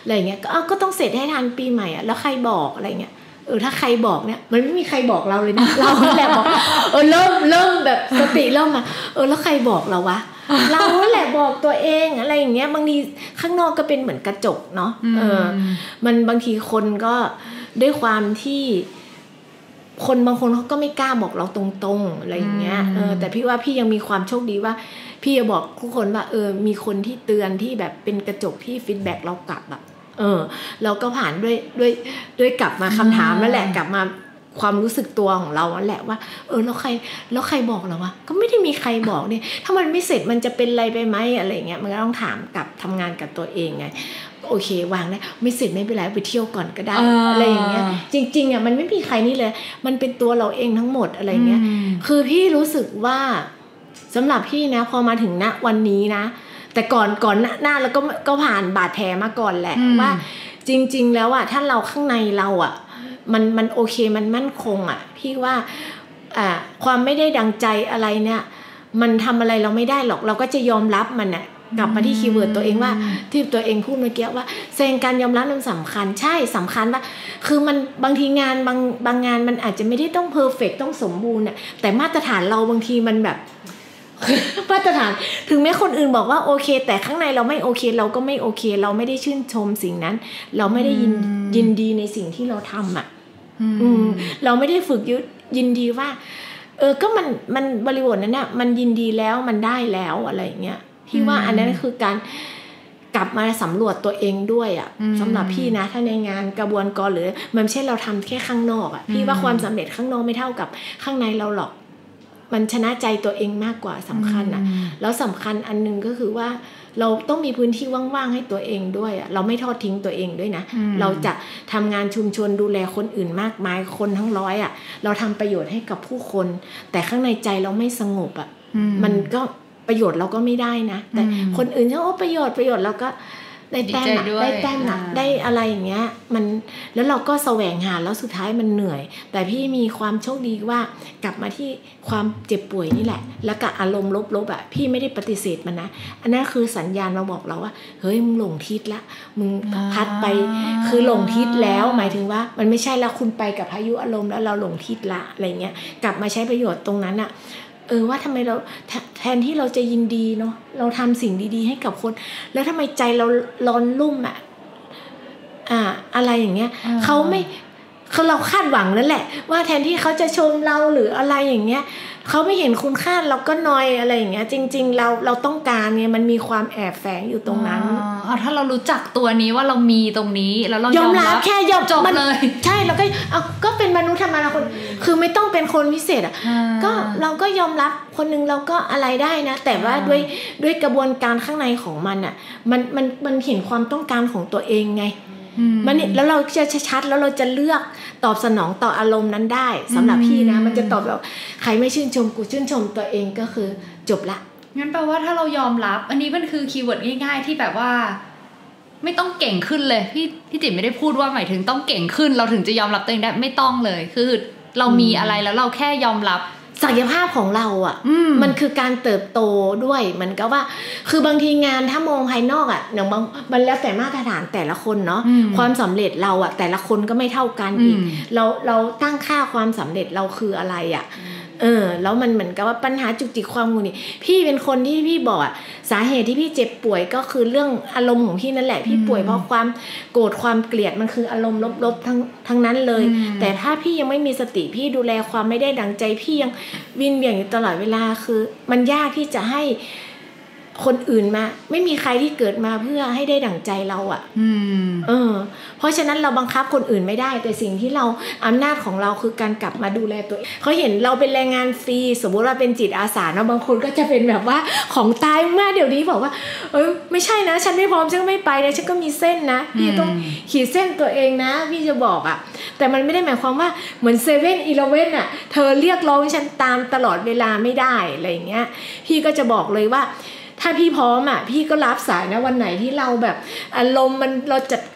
อะไรเงี้ยก็ก็ต้องเสร็จให้ทันปีใหม่อ่ะแล้วใครบอกอะไรเงี้ยเออถ้าใครบอกเนี่ยมันไม่มีใครบอกเราเลยนะ เราแหละบอกเออเริ่มเริ่มแบบสติเริ่มมาเออแล้วใครบอกเราวะ เราแหละบอกตัวเองอะไรอย่างเงี้ยบางทีข้างนอกก็เป็นเหมือนกระจกเนาะเออมันบางทีคนก็ด้วยความที่คนบางคนเขาก็ไม่กล้าบอกเราตรงๆอะไรอย่างเงี้ยเออแต่พี่ว่าพี่ยังมีความโชคดีว่าพี่จะบอกทุกคนว่าเออมีคนที่เตือนที่แบบเป็นกระจกที่ฟีดแบ็กเรากลับอะเออเราก็ผ่านด้วยด้วยด้วยกลับมาคำถามนั่นแหละกลับมาความรู้สึกตัวของเราแหละว่าเออแล้วใครแล้วใครบอกเราวะก็ไม่ได้มีใครบอกเนี่ยถ้ามันไม่เสร็จมันจะเป็นอะไรไปไหมอะไรเงี้ยมันก็ต้องถามกับทำงานกับตัวเองไงโอเควางได้ไม่เสร็จไม่เป็นไรไปเที่ยวก่อนก็ได้ อ, อะไรอย่างเงี้ยจริงๆอ่ะมันไม่มีใครนี่เลยมันเป็นตัวเราเองทั้งหมดอะไรเงี้ยคือพี่รู้สึกว่าสำหรับพี่นะพอมาถึงณวันนี้นะแต่ก่อนก่อนหน้าแล้วก็ก็ผ่านบาดแผลมาก่อนแหละว่าจริงๆแล้วอ่ะถ้าเราข้างในเราอ่ะมันมันโอเคมันมั่นคงอ่ะพี่ว่าอ่าความไม่ได้ดังใจอะไรเนี่ยมันทำอะไรเราไม่ได้หรอกเราก็จะยอมรับมันอ่ะกลับมาที่คีย์เวิร์ดตัวเองว่าที่ตัวเองพูดเมื่อกี้ว่าแสดงการยอมรับมันสำคัญใช่สำคัญว่าคือมันบางทีงานบางบางงานมันอาจจะไม่ได้ต้องเพอร์เฟกต์ต้องสมบูรณ์อ่ะแต่มาตรฐานเราบางทีมันแบบมาตรฐานถึงแม้คนอื่นบอกว่าโอเคแต่ข้างในเราไม่โอเคเราก็ไม่โอเคเราไม่ได้ชื่นชมสิ่งนั้นเราไม่ได้ยินยินดีในสิ่งที่เราทำอ่ะอืมเราไม่ได้ฝึกยินดีว่าเออก็มันมันบริบทนั้นน่ะมันยินดีแล้วมันได้แล้วอะไรอย่างเงี้ยพี่ว่าอันนั้นคือการกลับมาสำรวจตัวเองด้วยอ่ะสำหรับพี่นะถ้าในงานกระบวนการหรือมันไม่ใช่เราทำแค่ข้างนอกอ่ะพี่ว่าความสำเร็จข้างนอกไม่เท่ากับข้างในเราหรอกมันชนะใจตัวเองมากกว่าสำคัญอ่ะแล้วสำคัญอันนึงก็คือว่าเราต้องมีพื้นที่ว่างๆให้ตัวเองด้วยอ่ะเราไม่ทอดทิ้งตัวเองด้วยนะเราจะทำงานชุมชนดูแลคนอื่นมากมายคนทั้งร้อยอ่ะเราทำประโยชน์ให้กับผู้คนแต่ข้างในใจเราไม่สงบอ่ะมันก็ประโยชน์เราก็ไม่ได้นะแต่คนอื่นเขาโอ้ประโยชน์ประโยชน์เราก็ได้แต้มได้แต้มหนักได้อะไรอย่างเงี้ยมันแล้วเราก็แสวงหาแล้วสุดท้ายมันเหนื่อยแต่พี่มีความโชคดีว่ากลับมาที่ความเจ็บป่วยนี่แหละแล้วก็อารมณ์ลบๆอ่ะพี่ไม่ได้ปฏิเสธมันนะอันนั้นคือสัญญาณมาบอกเราว่าเฮ้ยมึงหลงทิศละมึงพัดไปคือหลงทิศแล้วหมายถึงว่ามันไม่ใช่แล้วคุณไปกับพายุอารมณ์แล้วเราหลงทิศละอะไรเงี้ยกลับมาใช้ประโยชน์ตรงนั้นอ่ะเออว่าทำไมเราแทนที่เราจะยินดีเนาะเราทำสิ่งดีๆให้กับคนแล้วทำไมใจเราร้อนรุ่มอ่ะอ่าอะไรอย่างเงี้ยเขาไม่เขาเราคาดหวังนั่นแหละว่าแทนที่เขาจะชมเราหรืออะไรอย่างเงี้ยเขาไม่เห็นคุณค่าเราก็นอยอะไรอย่างเงี้ยจริงๆเราเราต้องการไงมันมีความแอบแฝงอยู่ตรงนั้นอ๋อถ้าเรารู้จักตัวนี้ว่าเรามีตรงนี้แล้วเรายอมรับแค่ยอมจบเลยใช่เราก็เอาก็เป็นมนุษย์ธรรมดาคนคือไม่ต้องเป็นคนพิเศษอ่ะก็เราก็ยอมรับคนนึงเราก็อะไรได้นะแต่ว่าด้วยด้วยกระบวนการข้างในของมันอ่ะมันมันมันเห็นความต้องการของตัวเองไงมันแล้วเราจะชัดๆแล้วเราจะเลือกตอบสนองต่ออารมณ์นั้นได้สำหรับพี่นะมันจะตอบแบบใครไม่ชื่นชมกูชื่นชมตัวเองก็คือจบละงั้นแปลว่าถ้าเรายอมรับอันนี้มันคือคีย์เวิร์ดง่ายๆที่แบบว่าไม่ต้องเก่งขึ้นเลยพี่พี่ติ๋มไม่ได้พูดว่าหมายถึงต้องเก่งขึ้นเราถึงจะยอมรับตัวเองได้ไม่ต้องเลยคือเรามีอะไรแล้วเราแค่ยอมรับศักยภาพของเราอ่ะมมันคือการเติบโตด้วยเหมือนกับว่าคือบางทีงานถ้ามองภายนอกอ่ะอย่างบางมันแล้วแต่มาตรฐานแต่ละคนเนาะความสำเร็จเราอ่ะแต่ละคนก็ไม่เท่ากันอีกเราเราตั้งค่าความสำเร็จเราคืออะไรอ่ะเออแล้วมันเหมือนกับว่าปัญหาจุกจิกความงุนงิดพี่เป็นคนที่พี่บอกอ่ะสาเหตุที่พี่เจ็บป่วยก็คือเรื่องอารมณ์ของพี่นั่นแหละพี่ป่วยเพราะความโกรธความเกลียดมันคืออารมณ์ลบๆทั้งทั้งนั้นเลยแต่ถ้าพี่ยังไม่มีสติพี่ดูแลความไม่ได้ดังใจพี่ยังวินเวียงอยู่ตลอดเวลาคือมันยากที่จะให้คนอื่นมาไม่มีใครที่เกิดมาเพื่อให้ได้ดั่งใจเราอ่ะอืมเออเพราะฉะนั้นเราบังคับคนอื่นไม่ได้แต่สิ่งที่เราอำนาจของเราคือการกลับมาดูแลตัวเองเขาเห็นเราเป็นแรงงานฟรีสมมติว่าเป็นจิตอาสาเนาะบางคนก็จะเป็นแบบว่าของตายมากเดี๋ยวนี้บอกว่าเออไม่ใช่นะฉันไม่พร้อมฉันก็ไม่ไปนะฉันก็มีเส้นนะพี่ต้องขีดเส้นตัวเองนะพี่จะบอกอ่ะแต่มันไม่ได้หมายความว่าเหมือนเซเว่นอีเลฟเว่นอ่ะเธอเรียกร้องฉันตามตลอดเวลาไม่ได้อะไรอย่างเงี้ยพี่ก็จะบอกเลยว่าถ้าพี่พร้อมอ่ะพี่ก็รับสายนะวันไหนที่เราแบบอารมณ์มันเราจัด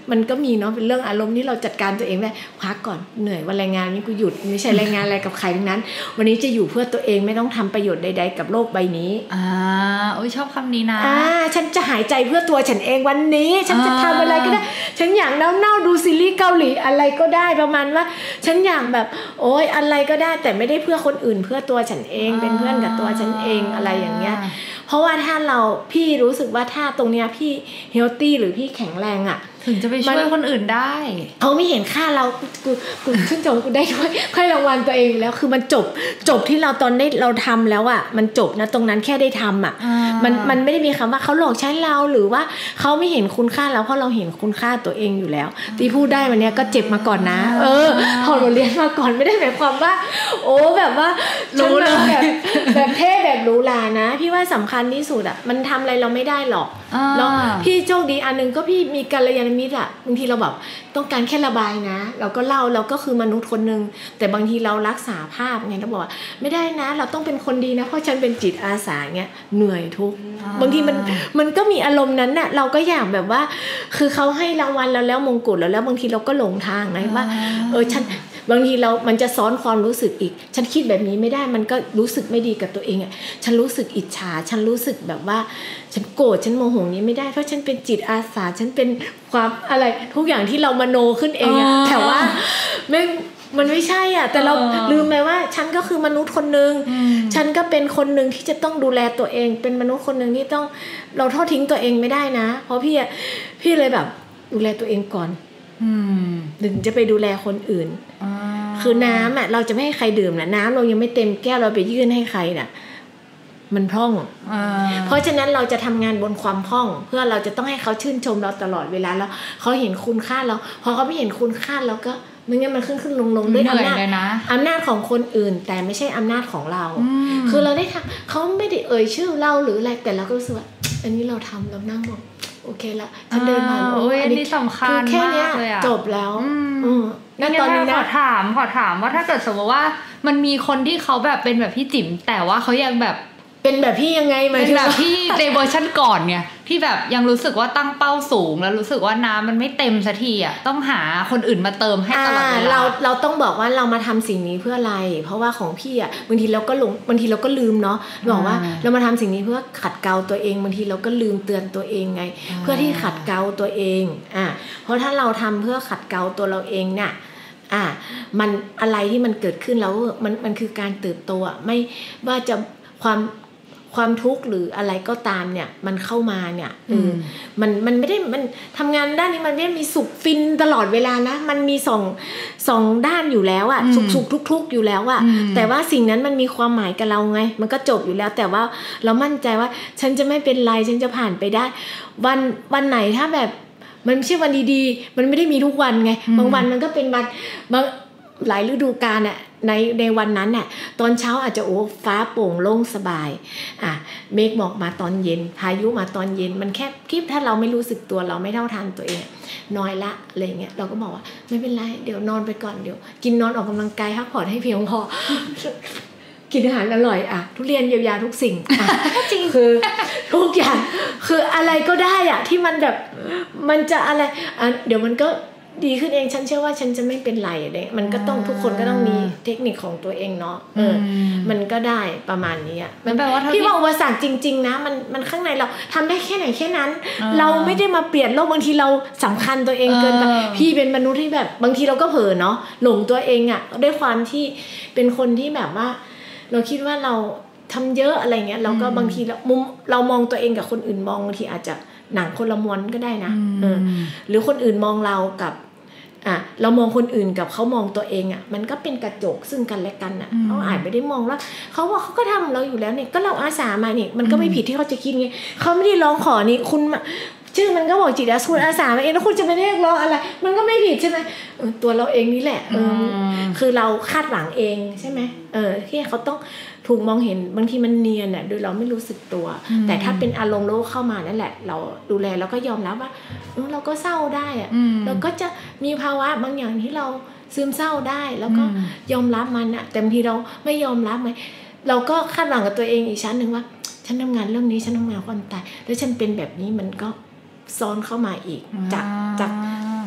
มันก็มีเนาะเป็นเรื่องอารมณ์ที่เราจัดการตัวเองได้พักก่อนเหนื่อยวันแรงงานนี้กูหยุดไม่ใช่แรงงานอะไรกับใครทั้งนั้นวันนี้จะอยู่เพื่อตัวเองไม่ต้องทำประโยชน์ใดๆกับโลกใบนี้อ่าโอ้ยชอบคำนี้นะอ่าฉันจะหายใจเพื่อตัวฉันเองวันนี้ฉันจะทำอะไรก็ได้ฉันอยากเน่าๆดูซีรีส์เกาหลีอะไรก็ได้ประมาณว่าฉันอยากแบบโอ๊ยอะไรก็ได้แต่ไม่ได้เพื่อคนอื่นเพื่อตัวฉันเองเป็นเพื่อนกับตัวฉันเองอะไรอย่างเงี้ยเพราะว่าถ้าเราพี่รู้สึกว่าถ้าตรงเนี้ยพี่เฮลตี้หรือพี่แข็งแรงอ่ะถึงจะไปช่วยคนอื่นได้เขาไม่เห็นค่าเรากูกูชื่นชมกูได้ด้วยค่อยรางวัลตัวเองแล้วคือมันจบจบที่เราตอนได้เราทำแล้วอ่ะมันจบนะตรงนั้นแค่ได้ทำอ่ะมันมันไม่ได้มีคำว่าเขาหลอกใช้เราหรือว่าเขาไม่เห็นคุณค่าเราเพราะเราเห็นคุณค่าตัวเองอยู่แล้วที่พูดได้วันนี้ก็เจ็บมาก่อนนะเออพอเราเรียนมาก่อนไม่ได้หมายความว่าโอ้แบบว่ารู้เลยแบบแบบเท่แบบรู้ลานะพี่ว่าสำคัญที่สุดอ่ะมันทำอะไรเราไม่ได้หรอกแล้วพี่โชคดีอันนึงก็พี่มีกัลยาณมิตรอ่ะบางทีเราแบบต้องการแค่ระบายนะเราก็เล่าเราก็คือมนุษย์คนนึงแต่บางทีเรารักษาภาพไงเราบอกว่าไม่ได้นะเราต้องเป็นคนดีนะเพราะฉันเป็นจิตอาสาเงี้ยเหนื่อยทุกบางทีมันมันก็มีอารมณ์นั้นน่ะเราก็อยากแบบว่าคือเขาให้รางวัลเราแล้วมงกุฎแล้วแล้วบางทีเราก็หลงทางนะว่าเออฉันบางทีเรามันจะซ้อนความรู้สึกอีกฉันคิดแบบนี้ไม่ได้มันก็รู้สึกไม่ดีกับตัวเองอ่ะฉันรู้สึกอิจฉาฉันรู้สึกแบบว่าฉันโกรธฉันโมโหนี้ไม่ได้เพราะฉันเป็นจิตอาสาฉันเป็นความอะไรทุกอย่างที่เรามโนขึ้นเองอ่ะแต่ว่าไม่มันไม่ใช่อ่ะแต่เราลืมไปว่าฉันก็คือมนุษย์คนนึงฉันก็เป็นคนนึงที่จะต้องดูแลตัวเองเป็นมนุษย์คนนึงที่ต้องเราทอดทิ้งตัวเองไม่ได้นะเพราะพี่อ่ะพี่เลยแบบดูแลตัวเองก่อนถึงจะไปดูแลคนอื่นคือน้ำอ่ะเราจะไม่ให้ใครดื่มนะน้ำเรายังไม่เต็มแก้วเราไปยื่นให้ใครน่ะมันพร่องเพราะฉะนั้นเราจะทำงานบนความพร่องเพื่อเราจะต้องให้เขาชื่นชมเราตลอดเวลาแล้วเขาเห็นคุณค่าเราพอเขาไม่เห็นคุณค่าเราก็ไม่งั้นมันขึ้นขึ้นลงลงด้วยอำนาจอำนาจของคนอื่นแต่ไม่ใช่อำนาจของเราคือเราได้ทำเขาไม่ได้เอ่ยชื่อเราหรืออะไรแต่เราก็รู้สึกว่าอันนี้เราทำเรานั่งบอกโอเคละฉันเดินผ่านโอ้ยอันนี้สำคัญมากเลยอ่ะจบแล้วนั่นตอนนี้นะขอถามขอถามว่าถ้าเกิดสมมติว่ามันมีคนที่เขาแบบเป็นแบบพี่จิ๋มแต่ว่าเขายังแบบเป็นแบบพี่ยังไงมาเป็นแบบพี่ในเวอร์ชันก่อนเนี่ยที่แบบยังรู้สึกว่าตั้งเป้าสูงแล้วรู้สึกว่าน้ำมันไม่เต็มสักทีอ่ะต้องหาคนอื่นมาเติมให้ตลอดเวลาเราเราต้องบอกว่าเรามาทำสิ่งนี้เพื่ออะไรเพราะว่าของพี่อ่ะบางทีเราก็หลงบางทีเราก็ลืมเนาะบอกว่าเรามาทำสิ่งนี้เพื่อขัดเกลาตัวเองบางทีเราก็ลืมเตือนตัวเองไงเพื่อที่ขัดเกลาตัวเองอ่ะเพราะถ้าเราทำเพื่อขัดเกลาตัวเราเองเนี่ยอ่ะมันอะไรที่มันเกิดขึ้นแล้วมันมันคือการเติบโตอ่ะไม่ว่าจะความความทุกข์หรืออะไรก็ตามเนี่ยมันเข้ามาเนี่ยเออมันมันไม่ได้มันทำงานด้านนี้มันไม่ได้มีสุขฟินตลอดเวลานะมันมีสองสองด้านอยู่แล้วอะสุขสุขทุกทุกอยู่แล้วอะแต่ว่าสิ่งนั้นมันมีความหมายกับเราไงมันก็จบอยู่แล้วแต่ว่าเรามั่นใจว่าฉันจะไม่เป็นไรฉันจะผ่านไปได้วันวันไหนถ้าแบบมันไม่ใช่วันดีๆมันไม่ได้มีทุกวันไงบางวันมันก็เป็นวันบางหลายฤดูกาลน่ะในในวันนั้นน่ะตอนเช้าอาจจะโอ้ฟ้าโปร่งโล่งสบายอ่ะเมฆหมอกมาตอนเย็นพายุมาตอนเย็นมันแค่ที่ถ้าเราไม่รู้สึกตัวเราไม่เท่าทันตัวเองน้อยละอะไรเงี้ยเราก็บอกว่าไม่เป็นไรเดี๋ยวนอนไปก่อนเดี๋ยวกินนอนออกกำลังกายพักผ่อนให้เพียงพอ กินอาหารอร่อยอ่ะทุเรียนเยียวยาทุกสิ่งจริงคือทุกอย่างคืออะไรก็ได้อ่ะที่มันแบบมันจะอะไรอ่ะเดี๋ยวมันก็ดีขึ้นเองฉันเชื่อว่าฉันจะไม่เป็นไรอะไรมันก็ต้องทุกคนก็ต้องมีเทคนิคของตัวเองเนาะเออมันก็ได้ประมาณนี้อ่ะมันแปลว่าพี่ว่าอุปสรรคจริงๆนะมันมันข้างในเราทำได้แค่ไหนแค่นั้นเราไม่ได้มาเปลี่ยนโลกบางทีเราสำคัญตัวเองเกินไปพี่เป็นมนุษย์ที่แบบบางทีเราก็เผลอเนาะหลงตัวเองอ่ะด้วยความที่เป็นคนที่แบบว่าเราคิดว่าเราทำเยอะอะไรเงี้ยเราก็บางทีเรามุมเรามองตัวเองกับคนอื่นมองบางทีอาจจะหนังคนละม้วนก็ได้นะเออหรือคนอื่นมองเรากับอ่ะเรามองคนอื่นกับเขามองตัวเองอ่ะมันก็เป็นกระจกซึ่งกันและกันอ่ะเขาอาจไม่ได้มองว่าเขาว่าเขาก็ทำเราอยู่แล้วเนี่ยก็เราอาสามาเนี่ยมันก็ไม่ผิดที่เขาจะคิดไงเขาไม่ได้ร้องขอนี่คุณชื่อมันก็บอกจิตอาสาคุณอาสามาเองแล้วคุณจะไปเรียกร้องอะไรมันก็ไม่ผิดใช่ไหมตัวเราเองนี่แหละเออคือเราคาดหวังเองใช่ไหมเออที่เขาต้องถูกมองเห็นบางทีมันเนียนอ่ะโดยเราไม่รู้สึกตัวแต่ถ้าเป็นอารมณ์โลกเข้ามานั่นแหละเราดูแลแล้วก็ยอมรับว่าเราก็เศร้าได้อ่ะเราก็จะมีภาวะบางอย่างที่เราซึมเศร้าได้แล้วก็ยอมรับมันอ่ะแต่บางทีเราไม่ยอมรับไหมเราก็คาดหวังกับตัวเองอีกชั้นหนึ่งว่าฉันทำงานเรื่องนี้ฉันทำงานความตายแล้วฉันเป็นแบบนี้มันก็ซ้อนเข้ามาอีกจากจาก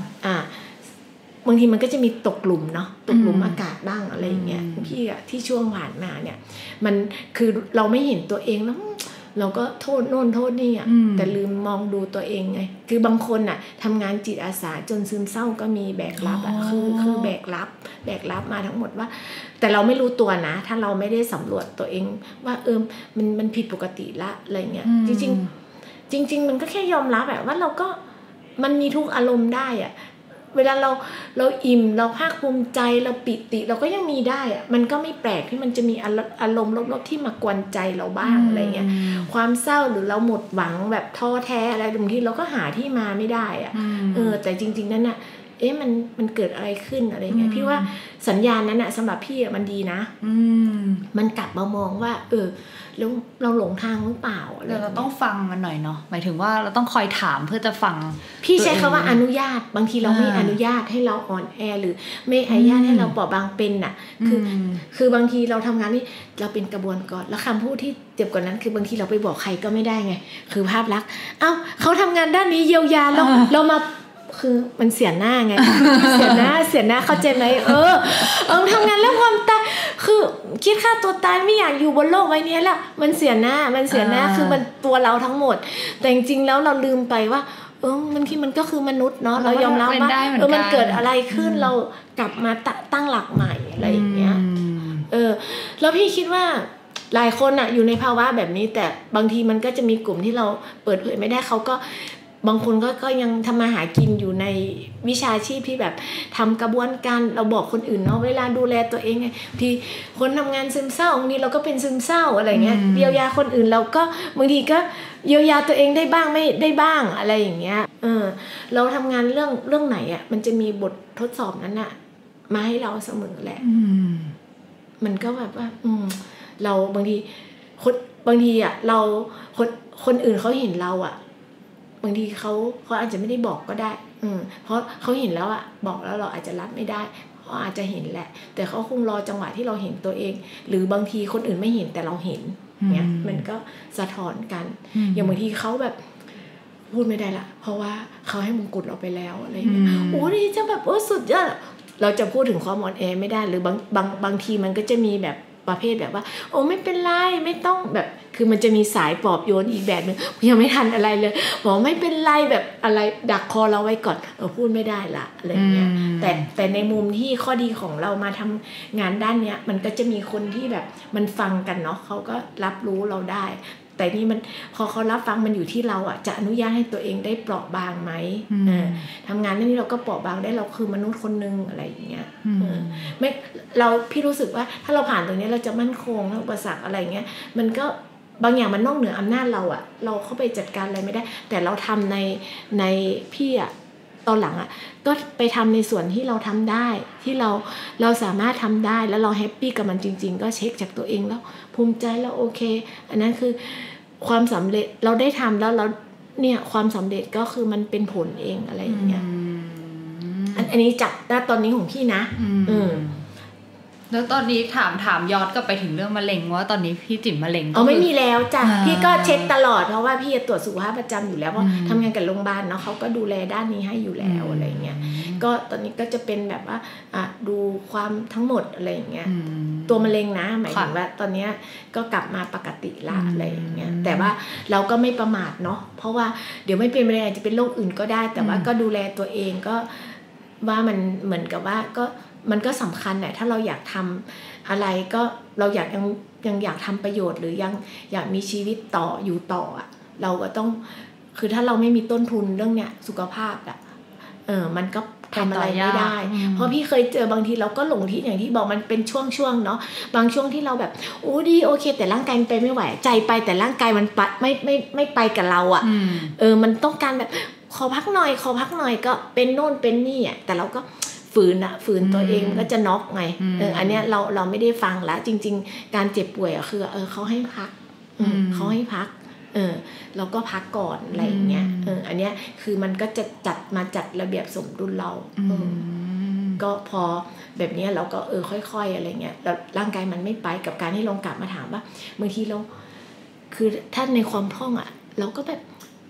บางทีมันก็จะมีตกหลุมเนาะตกหลุมอากาศบ้างอะไรอย่างเงี้ยพี่อะที่ช่วงผ่านมาเนี่ยมันคือเราไม่เห็นตัวเองแล้วเราก็โทษโน่นโทษนี่อ่ะแต่ลืมมองดูตัวเองไงคือบางคนอ่ะทำงานจิตอาสาจนซึมเศร้าก็มีแบกรับอ่ะคือคือแบกรับแบกรับมาทั้งหมดว่าแต่เราไม่รู้ตัวนะถ้าเราไม่ได้สำรวจตัวเองว่าเออมันมันผิดปกติละอะไรเงี้ยจริงๆจริงๆมันก็แค่ยอมรับแบบว่าเราก็มันมีทุกอารมณ์ได้อ่ะเวลาเราเราอิ่มเราภาคภูมิใจเราปิติเราก็ยังมีได้อะมันก็ไม่แปลกที่มันจะมีอารมณ์ลบๆที่มากวนใจเราบ้างอะไรเงี้ยความเศร้าหรือเราหมดหวังแบบท้อแท้อะไรบางทีเราก็หาที่มาไม่ได้อะเออแต่จริงๆนั่นน่ะเอ๊ะมันมันเกิดอะไรขึ้นอะไรเงี้ยพี่ว่าสัญญาณนั้นน่ะสำหรับพี่มันดีนะมันกลับมามองว่าเออแล้วเราหลงทางหรือเปล่าอะไรเราต้องฟังมันหน่อยเนาะหมายถึงว่าเราต้องคอยถามเพื่อจะฟังพี่ใช้คำว่าอนุญาตบางทีเราไม่อนุญาตให้เราอ่อนแอหรือไม่อนุญาตให้เราเปราะบางเป็นน่ะคือคือบางทีเราทำงานนี่เราเป็นกระบวนการแล้วคำพูดที่เจ็บกว่านั้นคือบางทีเราไปบอกใครก็ไม่ได้ไงคือภาพลักษณ์เอ้าเขาทำงานด้านนี้เยียวยาเราเรามาคือมันเสียหน้าไงเสียหน้าเสียหน้าเข้าใจไหมเออเออทำงานเรื่องความตายคือคิดฆ่าตัวตายไม่อยากอยู่บนโลกใบนี้แล้วมันเสียหน้ามันเสียหน้าคือมันตัวเราทั้งหมดแต่จริงๆแล้วเราลืมไปว่าเออบางทีมันก็คือมนุษย์เนาะเรายอมรับว่าเออมันเกิดอะไรขึ้นเรากลับมาตั้งหลักใหม่อะไรอย่างเงี้ยเออแล้วพี่คิดว่าหลายคนอะอยู่ในภาวะแบบนี้แต่บางทีมันก็จะมีกลุ่มที่เราเปิดเผยไม่ได้เขาก็บางคนก็ก็ยังทำมาหากินอยู่ในวิชาชีพที่แบบทำกระบวนการเราบอกคนอื่นเนาะเวลาดูแลตัวเองไงที่คนทำงานซึมเศร้าบางทีเราก็เป็นซึมเศร้าอะไรเงี้ยเยียวยาคนอื่นเราก็บางทีก็เยียวยาตัวเองได้บ้างไม่ได้บ้างอะไรอย่างเงี้ยเออเราทำงานเรื่องเรื่องไหนอ่ะมันจะมีบททดสอบนั้นอ่ะมาให้เราเสมอแหละมันก็แบบว่าอืมเราบางทีคนบางทีอ่ะเราคนคนอื่นเขาเห็นเราอ่ะบางทีเขาเขาอาจจะไม่ได้บอกก็ได้อืมเพราะเขาเห็นแล้วอ่ะบอกแล้วเราอาจจะรับไม่ได้เขาอาจจะเห็นแหละแต่เขาคงรอจังหวะที่เราเห็นตัวเองหรือบางทีคนอื่นไม่เห็นแต่เราเห็นเนี่ยมันก็สะท้อนกันอย่างบางทีเขาแบบพูดไม่ได้ละเพราะว่าเขาให้มงกุฎเราไปแล้วอะไรอย่างเงี้ยโอ้นี่จะแบบโอ้สุดยอดเราจะพูดถึงความอ่อนแอไม่ได้หรือบางบางบางทีมันก็จะมีแบบประเภทแบบว่าโอ้ไม่เป็นไรไม่ต้องแบบคือมันจะมีสายปลอบโยนอีกแบบนึงยังไม่ทันอะไรเลยบอกไม่เป็นไรแบบอะไรดักคอเราไว้ก่อนเออพูดไม่ได้ละอะไรเงี้ยแต่แต่ในมุมที่ข้อดีของเรามาทำงานด้านเนี้ยมันก็จะมีคนที่แบบมันฟังกันเนาะเขาก็รับรู้เราได้แต่นี่มันพอเขารับฟังมันอยู่ที่เราอ่ะจะอนุญาตให้ตัวเองได้เปราะบางไหมทำงานนี่เราก็เปราะบางได้เราคือมนุษย์คนนึงอะไรอย่างเงี้ยไม่เราพี่รู้สึกว่าถ้าเราผ่านตรงนี้เราจะมั่นคงอุปสรรคอะไรเงี้ยมันก็บางอย่างมันนอกเหนืออำนาจเราอ่ะเราเข้าไปจัดการอะไรไม่ได้แต่เราทำในในพี่อ่ะตอนหลังอ่ะก็ไปทำในส่วนที่เราทำได้ที่เราเราสามารถทำได้แล้วเราแฮปปี้กับมันจริงๆก็เช็คจากตัวเองแล้วภูมิใจแล้วโอเคอันนั้นคือความสำเร็จเราได้ทำแล้วเราเนี่ยความสำเร็จก็คือมันเป็นผลเองอะไรอย่างเงี้ยอันอันนี้จากณตอนนี้ของพี่นะอืมแล้วตอนนี้ถามถามย้อนกลับไปถึงเรื่องมะเร็งว่าตอนนี้พี่จิ๋มมะเร็งอ๋อไม่มีแล้วจ้ะพี่ก็เช็คตลอดเพราะว่าพี่ตรวจสุขภาพประจำอยู่แล้วเพราะทำงานกับโรงพยาบาลเนาะเขาก็ดูแลด้านนี้ให้อยู่แล้วอะไรเงี้ยก็ตอนนี้ก็จะเป็นแบบว่าอ่ะดูความทั้งหมดอะไรอย่างเงี้ยตัวมะเร็งนะหมายถึงว่าตอนนี้ก็กลับมาปกติละอะไรอย่างเงี้ยแต่ว่าเราก็ไม่ประมาทเนาะเพราะว่าเดี๋ยวไม่เป็นมะเร็งอาจจะเป็นโรคอื่นก็ได้แต่ว่าก็ดูแลตัวเองก็ว่ามันเหมือนกับว่าก็มันก็สำคัญแหละถ้าเราอยากทำอะไรก็เราอยากยังยังอยากทำประโยชน์หรือยังอยากมีชีวิตต่ออยู่ต่ออ่ะเราก็ต้องคือถ้าเราไม่มีต้นทุนเรื่องเนี้ยสุขภาพอ่ะเออมันก็ทำอะไรไม่ได้เพราะพี่เคยเจอบางทีเราก็หลงทิศอย่างที่บอกมันเป็นช่วงๆเนาะบางช่วงที่เราแบบโอ้ดีโอเคแต่ร่างกายไปไม่ไหวใจไปแต่ร่างกายมันไปไม่ไม่ไม่ไปกับเราอ่ะเออมันต้องการแบบขอพักหน่อยขอพักหน่อยก็เป็นโน่นเป็นนี่อ่ะแต่เราก็ฝืนอะฝืนตัวเองก็จะน็อกไงเอออันเนี้ยเราเราไม่ได้ฟังละจริงๆการเจ็บป่วยอะคือเออเขาให้พักเขาให้พักเออเราก็พักก่อนอะไรอย่างเงี้ยเอออันเนี้ยคือมันก็จะจัดมาจัดระเบียบสมดุลเราก็พอแบบนี้เราก็เออค่อยๆอะไรเงี้ยแล้วร่างกายมันไม่ไปกับการที่ลองกลับมาถามว่าบางทีเราคือถ้าในความคล่องอะเราก็แบบ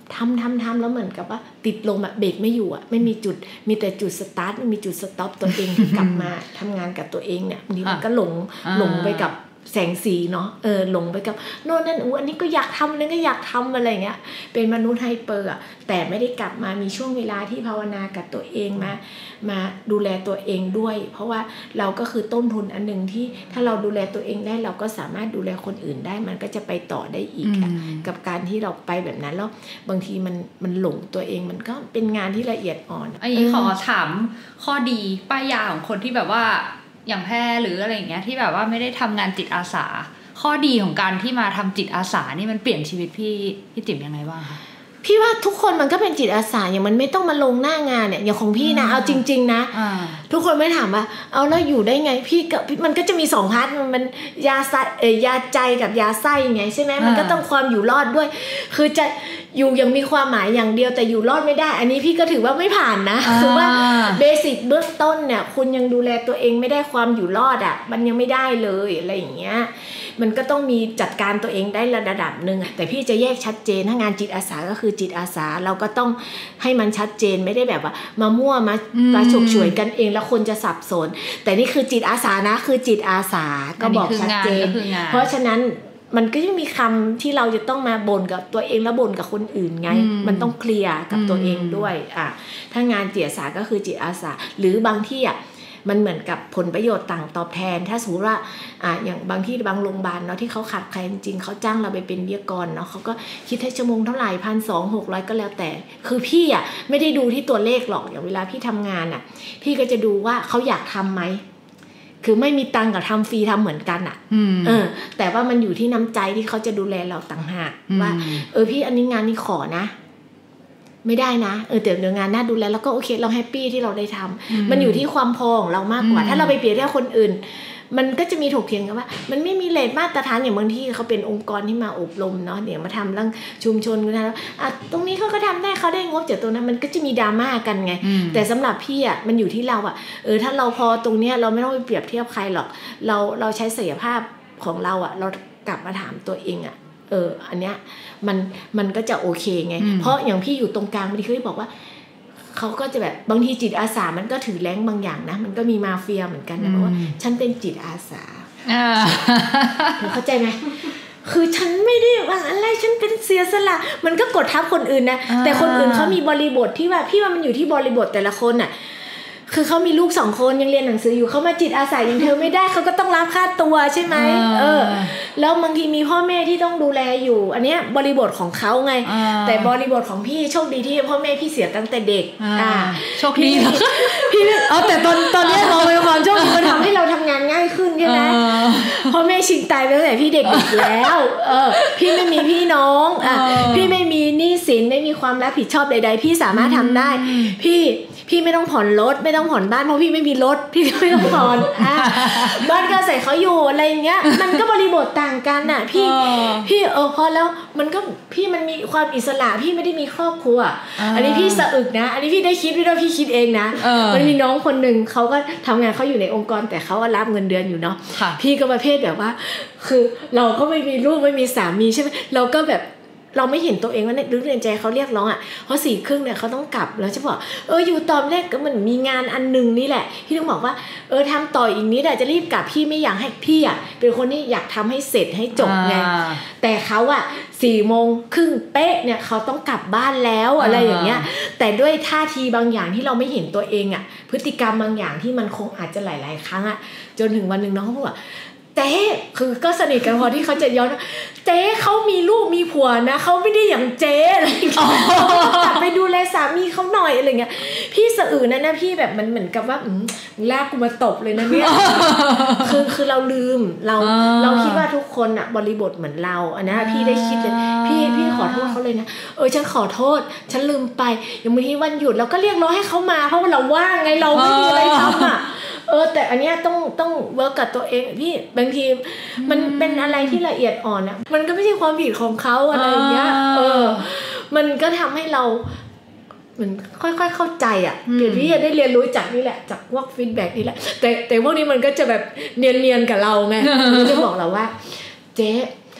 ทำทำทำแล้วเหมือนกับว่าติดลมอะเบรกไม่อยู่อะไม่มีจุดมีแต่จุดสตาร์ทไม่มีจุดสต็อปตัวเองที่กลับมาทำงานกับตัวเองเนี่ยบางทีมันก็หลงหลงไปกับแสงสีเนาะเออหลงไปกับโน่นนั่นอู้อันนี้ก็อยากทำอันนั้นก็อยากทำอะไรเงี้ยเป็นมนุษย์ไฮเปอร์อะแต่ไม่ได้กลับมามีช่วงเวลาที่ภาวนากับตัวเองมามาดูแลตัวเองด้วยเพราะว่าเราก็คือต้นทุนอันนึงที่ถ้าเราดูแลตัวเองได้เราก็สามารถดูแลคนอื่นได้มันก็จะไปต่อได้อีกกับการที่เราไปแบบนั้นแล้วบางทีมันมันหลงตัวเองมันก็เป็นงานที่ละเอียดอ่อนอันนี้ขอถามข้อดีป้ายยาของคนที่แบบว่าอย่างแพรหรืออะไรอย่างเงี้ยที่แบบว่าไม่ได้ทำงานจิตอาสาข้อดีของการที่มาทำจิตอาสานี่มันเปลี่ยนชีวิตพี่พี่ติ๋มยังไงบ้างคะพี่ว่าทุกคนมันก็เป็นจิตอาสาอย่างมันไม่ต้องมาลงหน้างานเนี่ยอย่างของพี่นะเอาจริงๆนะทุกคนไม่ถามว่าเอาแล้วอยู่ได้ไงพี่ก็มันก็จะมีสองพาร์ทมันยาไส้เอ่ยยาใจกับยาไส้ไงใช่ไหมมันก็ต้องความอยู่รอดด้วยคือจะอยู่ยังมีความหมายอย่างเดียวแต่อยู่รอดไม่ได้อันนี้พี่ก็ถือว่าไม่ผ่านนะคือว่าเบสิกเบื้องต้นเนี่ยคุณยังดูแลตัวเองไม่ได้ความอยู่รอดอ่ะมันยังไม่ได้เลยอะไรอย่างเงี้ยมันก็ต้องมีจัดการตัวเองได้ระดับนึงแต่พี่จะแยกชัดเจนถ้างานจิตอาสาก็คือจิตอาสาเราก็ต้องให้มันชัดเจนไม่ได้แบบว่ามามั่วมามาฉกฉวยกันเองแล้วคนจะสับสนแต่นี่คือจิตอาสานะคือจิตอาสาก็บอกชัดเจนเพราะฉะนั้นมันก็ยังมีคำที่เราจะต้องมาบ่นกับตัวเองแล้วบ่นกับคนอื่นไงมันต้องเคลียร์กับตัวเองด้วยอ่ะถ้างานจิตอาสาก็คือจิตอาสาหรือบางที่อ่ะมันเหมือนกับผลประโยชน์ต่างตอบแทนถ้าสมมติว่าอ่าอย่างบางที่บางโรงพยาบาลเนาะที่เขาขาดใครจริงเขาจ้างเราไปเป็นวิทยากรเนาะเขาก็คิดให้ชั่วโมงเท่าไหร่พันสองหกร้อยก็แล้วแต่คือพี่อ่ะไม่ได้ดูที่ตัวเลขหรอกอย่างเวลาพี่ทำงานอ่ะพี่ก็จะดูว่าเขาอยากทำไหมคือไม่มีตังค์กับทำฟรีทำเหมือนกันอ่ะเออแต่ว่ามันอยู่ที่น้ำใจที่เขาจะดูแลเราต่างหากว่าเออพี่อันนี้งานนี้ขอนะไม่ได้นะเออแต่เนื้องานน่าดูแลแล้วก็โอเคเราแฮปปี้ที่เราได้ทำมันอยู่ที่ความพอของเรามากกว่าถ้าเราไปเปรียบเทียบคนอื่นมันก็จะมีถกเถียงกันว่ามันไม่มีเรทมาตรฐานอย่างบางที่เขาเป็นองค์กรที่มาอบรมเนาะเดี๋ยวมาทำเรื่องชุมชนกันนะอ่ะตรงนี้เขาก็ทำได้เขาได้งบจากตรงนั้นมันก็จะมีดราม่ากันไงแต่สำหรับพี่อ่ะมันอยู่ที่เราอ่ะเออถ้าเราพอตรงเนี้ยเราไม่ต้องไปเปรียบเทียบใครหรอกเราเราใช้ศักยภาพของเราอ่ะเรากลับมาถามตัวเองอ่ะเอออันเนี้ยมันมันก็จะโอเคไงเพราะอย่างพี่อยู่ตรงกลางบางทีเขาบอกว่าเขาก็จะแบบบางทีจิตอาสามันก็ถือแรงบางอย่างนะมันก็มีมาเฟียเหมือนกันนะเพราะว่าฉันเป็นจิตอาสาเข้าใจไหมคือฉันไม่ได้ว่าอะไรฉันเป็นเสียสละมันก็กดทับคนอื่นนะแต่คนอื่นเขามีบริบทที่ว่าพี่ว่ามันอยู่ที่บริบทแต่ละคนน่ะคือเขามีลูกสองคนยังเรียนหนังสืออยู่เขามาจิตอาสาอย่างเธอไม่ได้เขาก็ต้องรับค่าตัวใช่ไหมเออแล้วบางทีมีพ่อแม่ที่ต้องดูแลอยู่อันเนี้ยบริบทของเขาไงแต่บริบทของพี่โชคดีที่พ่อแม่พี่เสียตั้งแต่เด็กอ่าโชคดีพี่อ๋อแต่ตอนตอนนี้เราเป็นความโชคดีมันทำให้เราทำงานง่ายขึ้นใช่ไหมพ่อแม่ชิงตายไปตั้งแต่พี่เด็กแล้วเออพี่ไม่มีพี่น้องอ่ะพี่ไม่มีหนี้สินไม่มีความรับผิดชอบใดๆพี่สามารถทำได้พี่พี่ไม่ต้องผ่อนรถไม่ต้องผ่อนบ้านเพราะพี่ไม่มีรถพี่ก็ไม่ต้องผ่อนอ่ะบ้านก็ใส่เขาอยู่อะไรอย่างเงี้ยมันก็บริบทต่างกันน่ะพี่พี่เออพอแล้วมันก็พี่มันมีความอิสระพี่ไม่ได้มีครอบครัวอันนี้พี่สะอึกนะอันนี้พี่ได้คิดพี่ได้พี่คิดเองนะมันมีน้องคนหนึ่งเขาก็ทำงานเขาอยู่ในองค์กรแต่เขาก็รับเงินเดือนอยู่เนาะพี่ก็ประเภทแบบว่าคือเราก็ไม่มีลูกไม่มีสามีใช่ไหมเราก็แบบเราไม่เห็นตัวเองว่าในลึกในใจเขาเรียกร้องอ่ะเพราะสี่ครึ่งเนี่ยเขาต้องกลับแล้วจะบอกเอออยู่ตอนแรกก็มันมีงานอันนึงนี่แหละพี่ต้องบอกว่าเออทำต่ออีกนิดแต่จะรีบกลับพี่ไม่อยากให้พี่อ่ะเป็นคนที่อยากทำให้เสร็จให้จบไงแต่เขาอ่ะสี่โมงครึ่งเป๊ะเนี่ยเขาต้องกลับบ้านแล้วอะไรอย่างเงี้ยแต่ด้วยท่าทีบางอย่างที่เราไม่เห็นตัวเองอ่ะพฤติกรรมบางอย่างที่มันคงอาจจะหลายๆครั้งอ่ะจนถึงวันนึงน้องเขาบอกว่าเจ๊คือก็สนิทกันพอที่เขาจะย้อนเจ๊เขามีลูกมีผัวนะเขาไม่ได้อย่างเจ๊อะไรอย่างเงี้ยกลับไปดูแลสามีเขาหน่อยอะไรเงี้ยพี่สะอื่นนะนะพี่แบบมันเหมือนกับว่าลากกูมาตบเลยนะเนี่ยคือคือเราลืมเราเราคิดว่าทุกคนอะบริบทเหมือนเราอันนะพี่ได้คิดเลยพี่พี่ขอโทษเขาเลยนะเออฉันขอโทษฉันลืมไปอย่างบางทีวันหยุดเราก็เรียกร้องให้เขามาเพราะว่าเราว่างไงเราไม่มีอะไรทำอะเออแต่อันเนี้ยต้องต้องเวิร์กกับตัวเองพี่บางทีมันเป็นอะไรที่ละเอียดอ่อนอ่ะมันก็ไม่ใช่ความผิดของเขาอะไรอย่างเงี้ยเออมันก็ทำให้เราเหมือนค่อยๆเข้าใจอ่ะเดี๋ยวพี่ได้เรียนรู้จากนี่แหละจากพวกฟีดแบ็กนี่แหละแต่แต่พวกนี้มันก็จะแบบเนียนๆกับเราไงมันจะบอกเราว่าเจ๊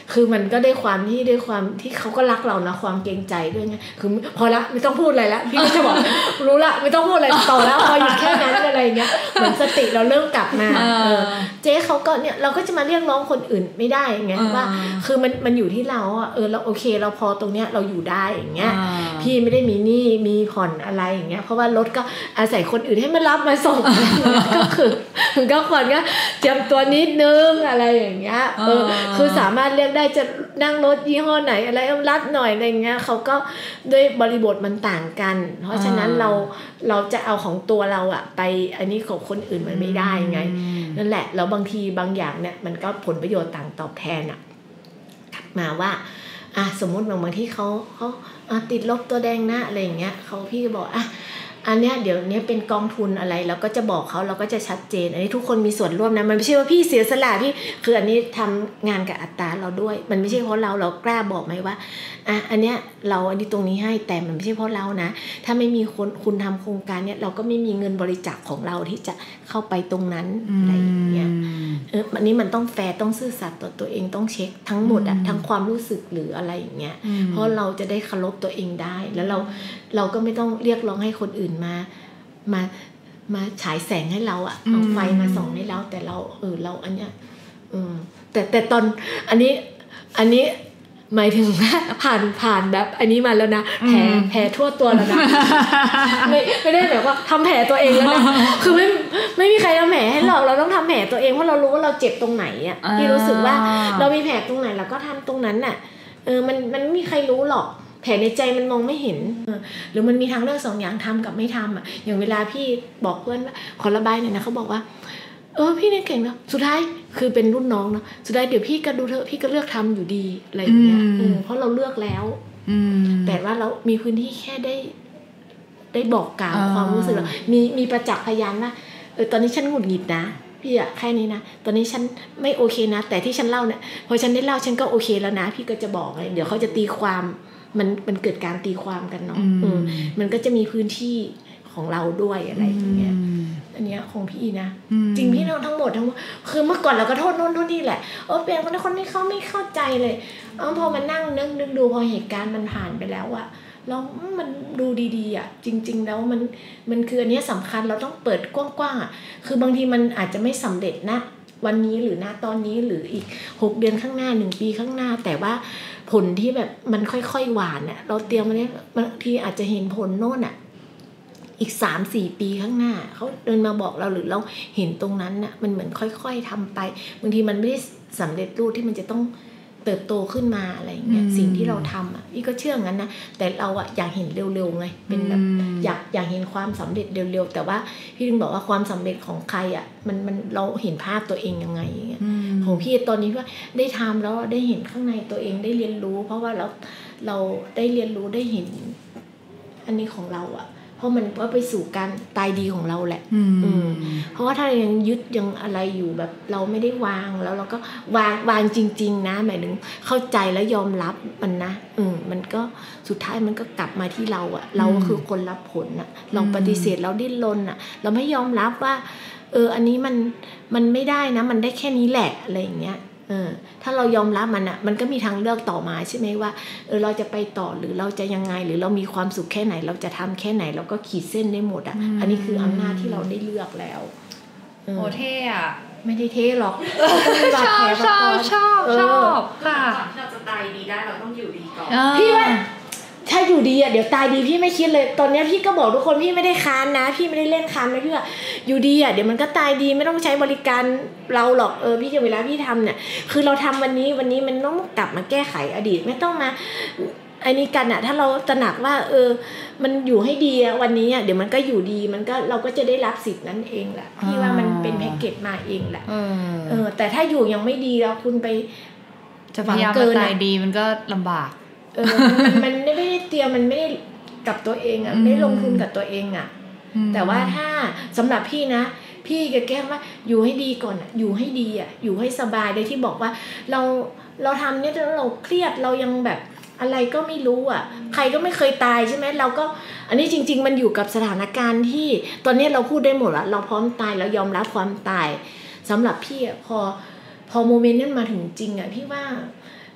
คือมันก็ได้ความที่ด้วยความที่เขาก็รักเรานะความเกรงใจด้วยไงคือพอละไม่ต้องพูดอะไรละพี่ก็จะบอกรู้ละไม่ต้องพูดอะไรต่อแล้วพอหยุดแค่นั้นอะไรเงี้ยเหมือนสติเราเริ่มกลับมาเออเจ๊เขาก็เนี่ยเราก็จะมาเรียกร้องคนอื่นไม่ได้ไงว่าคือมันมันอยู่ที่เราอ่ะเออเราโอเคเราพอตรงเนี้ยเราอยู่ได้อย่างเงี้ยพี่ไม่ได้มีหนี้มีผ่อนอะไรอย่างเงี้ยเพราะว่ารถก็อาศัยคนอื่นให้มารับมาส่งก็คือก็ควรก็เตรียมตัวนิดนึงอะไรอย่างเงี้ยเออคือสามารถเรียกได้จะนั่งรถยี่ห้อไหนอะไรรัดหน่อยอะไรเงี้ยเขาก็ด้วยบริบทมันต่างกันเพราะฉะนั้นเราเราจะเอาของตัวเราอะไปอันนี้ของคนอื่นมันไม่ได้ไงนั่นแหละแล้วบางทีบางอย่างเนี่ยมันก็ผลประโยชน์ต่างตอบแทนอะกลับมาว่าอ่ะสมมติบางที่เขาเขาติดลบตัวแดงนะอะไรอย่างเงี้ยเขาพี่ก็บอกอ่ะอันเนี้ยเดี๋ยวนี้เป็นกองทุนอะไรเราก็จะบอกเขาเราก็จะชัดเจนอันนี้ทุกคนมีส่วนร่วมนะมันไม่ใช่ว่าพี่เสียสละพี่คืออันนี้ทำงานกับอัตราเราด้วยมันไม่ใช่เพราะเราเรากล้าบอกไหมว่าอ่ะอันเนี้ยเราอันนี้ตรงนี้ให้แต่มันไม่ใช่เพราะเรานะถ้าไม่มีคนคุณทำโครงการเนี้ยเราก็ไม่มีเงินบริจาคของเราที่จะเข้าไปตรงนั้นอะไรอย่างเงี้ยเอออันนี้มันต้องแฟร์ต้องซื่อสัตย์ต่อตัวเองต้องเช็คทั้งหมดอะทั้งความรู้สึกหรืออะไรอย่างเงี้ยเพราะเราจะได้เคารพตัวเองได้แล้วเราเราก็ไม่ต้องเรียกร้องให้คนอื่นมามามาฉายแสงให้เราอะเอาไฟมาส่องให้เราแต่เราเออเราอันเนี้ยเออแต่แต่ตอนอันนี้อันนี้หมายถึงว่าผ่านผ่านแบบอันนี้มาแล้วนะแผลแผลทั่วตัวแล้วนะไม่ไม่ได้แบบว่าทำแผลตัวเองแล้วนะคือไม่ไม่มีใครทำแผลให้เราเราต้องทำแผลตัวเองเพราะเรารู้ว่าเราเจ็บตรงไหนอ่ะที่รู้สึกว่าเรามีแผลตรงไหนเราก็ทำตรงนั้นน่ะเออมันมันไม่มีใครรู้หรอกแผลในใจมันมองไม่เห็นหรือมันมีทางเลือกสองอย่างทำกับไม่ทำอ่ะอย่างเวลาพี่บอกเพื่อนว่าขอระบายหน่อยนะเขาบอกว่าเออพี่เนี่ยเก่งนะสุดท้ายคือเป็นรุ่นน้องนะสุดท้ายเดี๋ยวพี่ก็ดูเถอะพี่ก็เลือกทำอยู่ดีอะไรอย่างเงี้ยเพราะเราเลือกแล้วแต่ว่าเรามีพื้นที่แค่ได้ได้บอกกล่าวความรู้สึกเรามีมีประจักษ์พยานว่าเออตอนนี้ฉันหงุดหงิดนะพี่อะแค่นี้นะตอนนี้ฉันไม่โอเคนะแต่ที่ฉันเล่าเนี่ยพอฉันได้เล่าฉันก็โอเคแล้วนะพี่ก็จะบอกเลยเดี๋ยวเขาจะตีความมันมันเกิดการตีความกันเนาะมันก็จะมีพื้นที่ของเราด้วยอะไรอย่างเงี้ยอันเนี้ยของพี่นะจริงพี่น้องทั้งหมดทั้งคือเมื่อก่อนเราก็โทษโน่นโทษนี่แหละโอ้เปลี่ยนคนคนนี้เขาไม่เข้าใจเลยอ๋อพอมานั่งนึกนึกดูพอเหตุการณ์มันผ่านไปแล้วอะเรามันดูดีๆอะจริงๆแล้วมันมันคืออันนี้สำคัญเราต้องเปิดกว้างๆอะคือบางทีมันอาจจะไม่สำเร็จนะวันนี้หรือณตอนนี้หรืออีกหกเดือนข้างหน้าหนึ่งปีข้างหน้าแต่ว่าผลที่แบบมันค่อยๆหวานอะเราเตรียมมาเนี่ยบางทีอาจจะเห็นผลโน่นอะอีก สามสี่ ปีข้างหน้าเขาเดินมาบอกเราหรือเราเห็นตรงนั้นน่ะมันเหมือนค่อยๆทำไปบางทีมันไม่ได้สำเร็จรูปที่มันจะต้องเติบโตขึ้นมาอะไรอย่างเงี้ยสิ่งที่เราทำอ่ะพี่ก็เชื่องั้นนะแต่เราอ่ะอยากเห็นเร็วๆไงเป็นแบบอยากอยากเห็นความสำเร็จเร็วๆแต่ว่าพี่ถึงบอกว่าความสำเร็จของใครอ่ะมันมันเราเห็นภาพตัวเองยังไงอย่างเงี้ยของพี่ตอนนี้ว่าได้ทำแล้วได้เห็นข้างในตัวเองได้เรียนรู้เพราะว่าเราเราได้เรียนรู้ได้เห็นอันนี้ของเราอ่ะเพราะมันก็ไปสู่การตายดีของเราแหละเพราะว่าถ้ายังยึดยังอะไรอยู่แบบเราไม่ได้วางแล้วเราก็วางวางจริงๆนะหมายถึงเข้าใจแล้วยอมรับมันนะอืมมันก็สุดท้ายมันก็กลับมาที่เราอะเราก็คือคนรับผลอะเราปฏิเสธเราดิ้นรนอะเราไม่ยอมรับว่าเอออันนี้มันมันไม่ได้นะมันได้แค่นี้แหละอะไรอย่างเงี้ยเออถ้าเรายอมรับมันอ่ะมันก็มีทางเลือกต่อมาใช่ไหมว่าเออเราจะไปต่อหรือเราจะยังไงหรือเรามีความสุขแค่ไหนเราจะทำแค่ไหนเราก็ขีดเส้นได้หมดอ่ะ อ, อันนี้คืออำนาจที่เราได้เลือกแล้วโอ้เท่อะไม่ได้เท่หรอกชอบชอบชอบชอบค่ะเราจะตายดีได้เราต้องอยู่ดีก่อนพี่ว่าถ้าอยู่ดีอ่ะเดี๋ยวตายดีพี่ไม่คิดเลยตอนนี้พี่ก็บอกทุกคนพี่ไม่ได้ค้านนะพี่ไม่ได้เล่นค้านนะพี่ว่าอยู่ดีอ่ะเดี๋ยวมันก็ตายดีไม่ต้องใช้บริการเราหรอกเออพี่จะเวลาพี่ทำเนี่ยคือเราทำวันนี้วันนี้มันต้องกลับมาแก้ไขอดีตไม่ต้องมาไอ้นี่กันอ่ะถ้าเราตระหนักว่าเออมันอยู่ให้ดีอ่ะวันนี้อ่ะเดี๋ยวมันก็อยู่ดีมันก็เราก็จะได้รับสิทธิ์นั้นเองแหละพี่ว่ามันเป็นแพ็กเกจมาเองแหละเออแต่ถ้าอยู่ยังไม่ดีแล้วคุณไปจะพยายามตายดีมันก็ลำบากเออมันมันไม่ได้เตรียมมันไม่ได้กับตัวเองอ่ะไม่ลงทุนกับตัวเองอ่ะแต่ว่าถ้าสำหรับพี่นะพี่ก็แก้ว่าอยู่ให้ดีก่อนอ่ะอยู่ให้ดีอ่ะอยู่ให้สบายโดยที่บอกว่าเราเราทำเนี่ยเราเครียดเรายังแบบอะไรก็ไม่รู้อ่ะใครก็ไม่เคยตายใช่ไหมเราก็อันนี้จริงๆมันอยู่กับสถานการณ์ที่ตอนนี้เราพูดได้หมดละเราพร้อมตายเรายอมรับความตายสำหรับพี่อ่ะพอพอโมเมนต์นั้นมาถึงจริงอ่ะพี่ว่า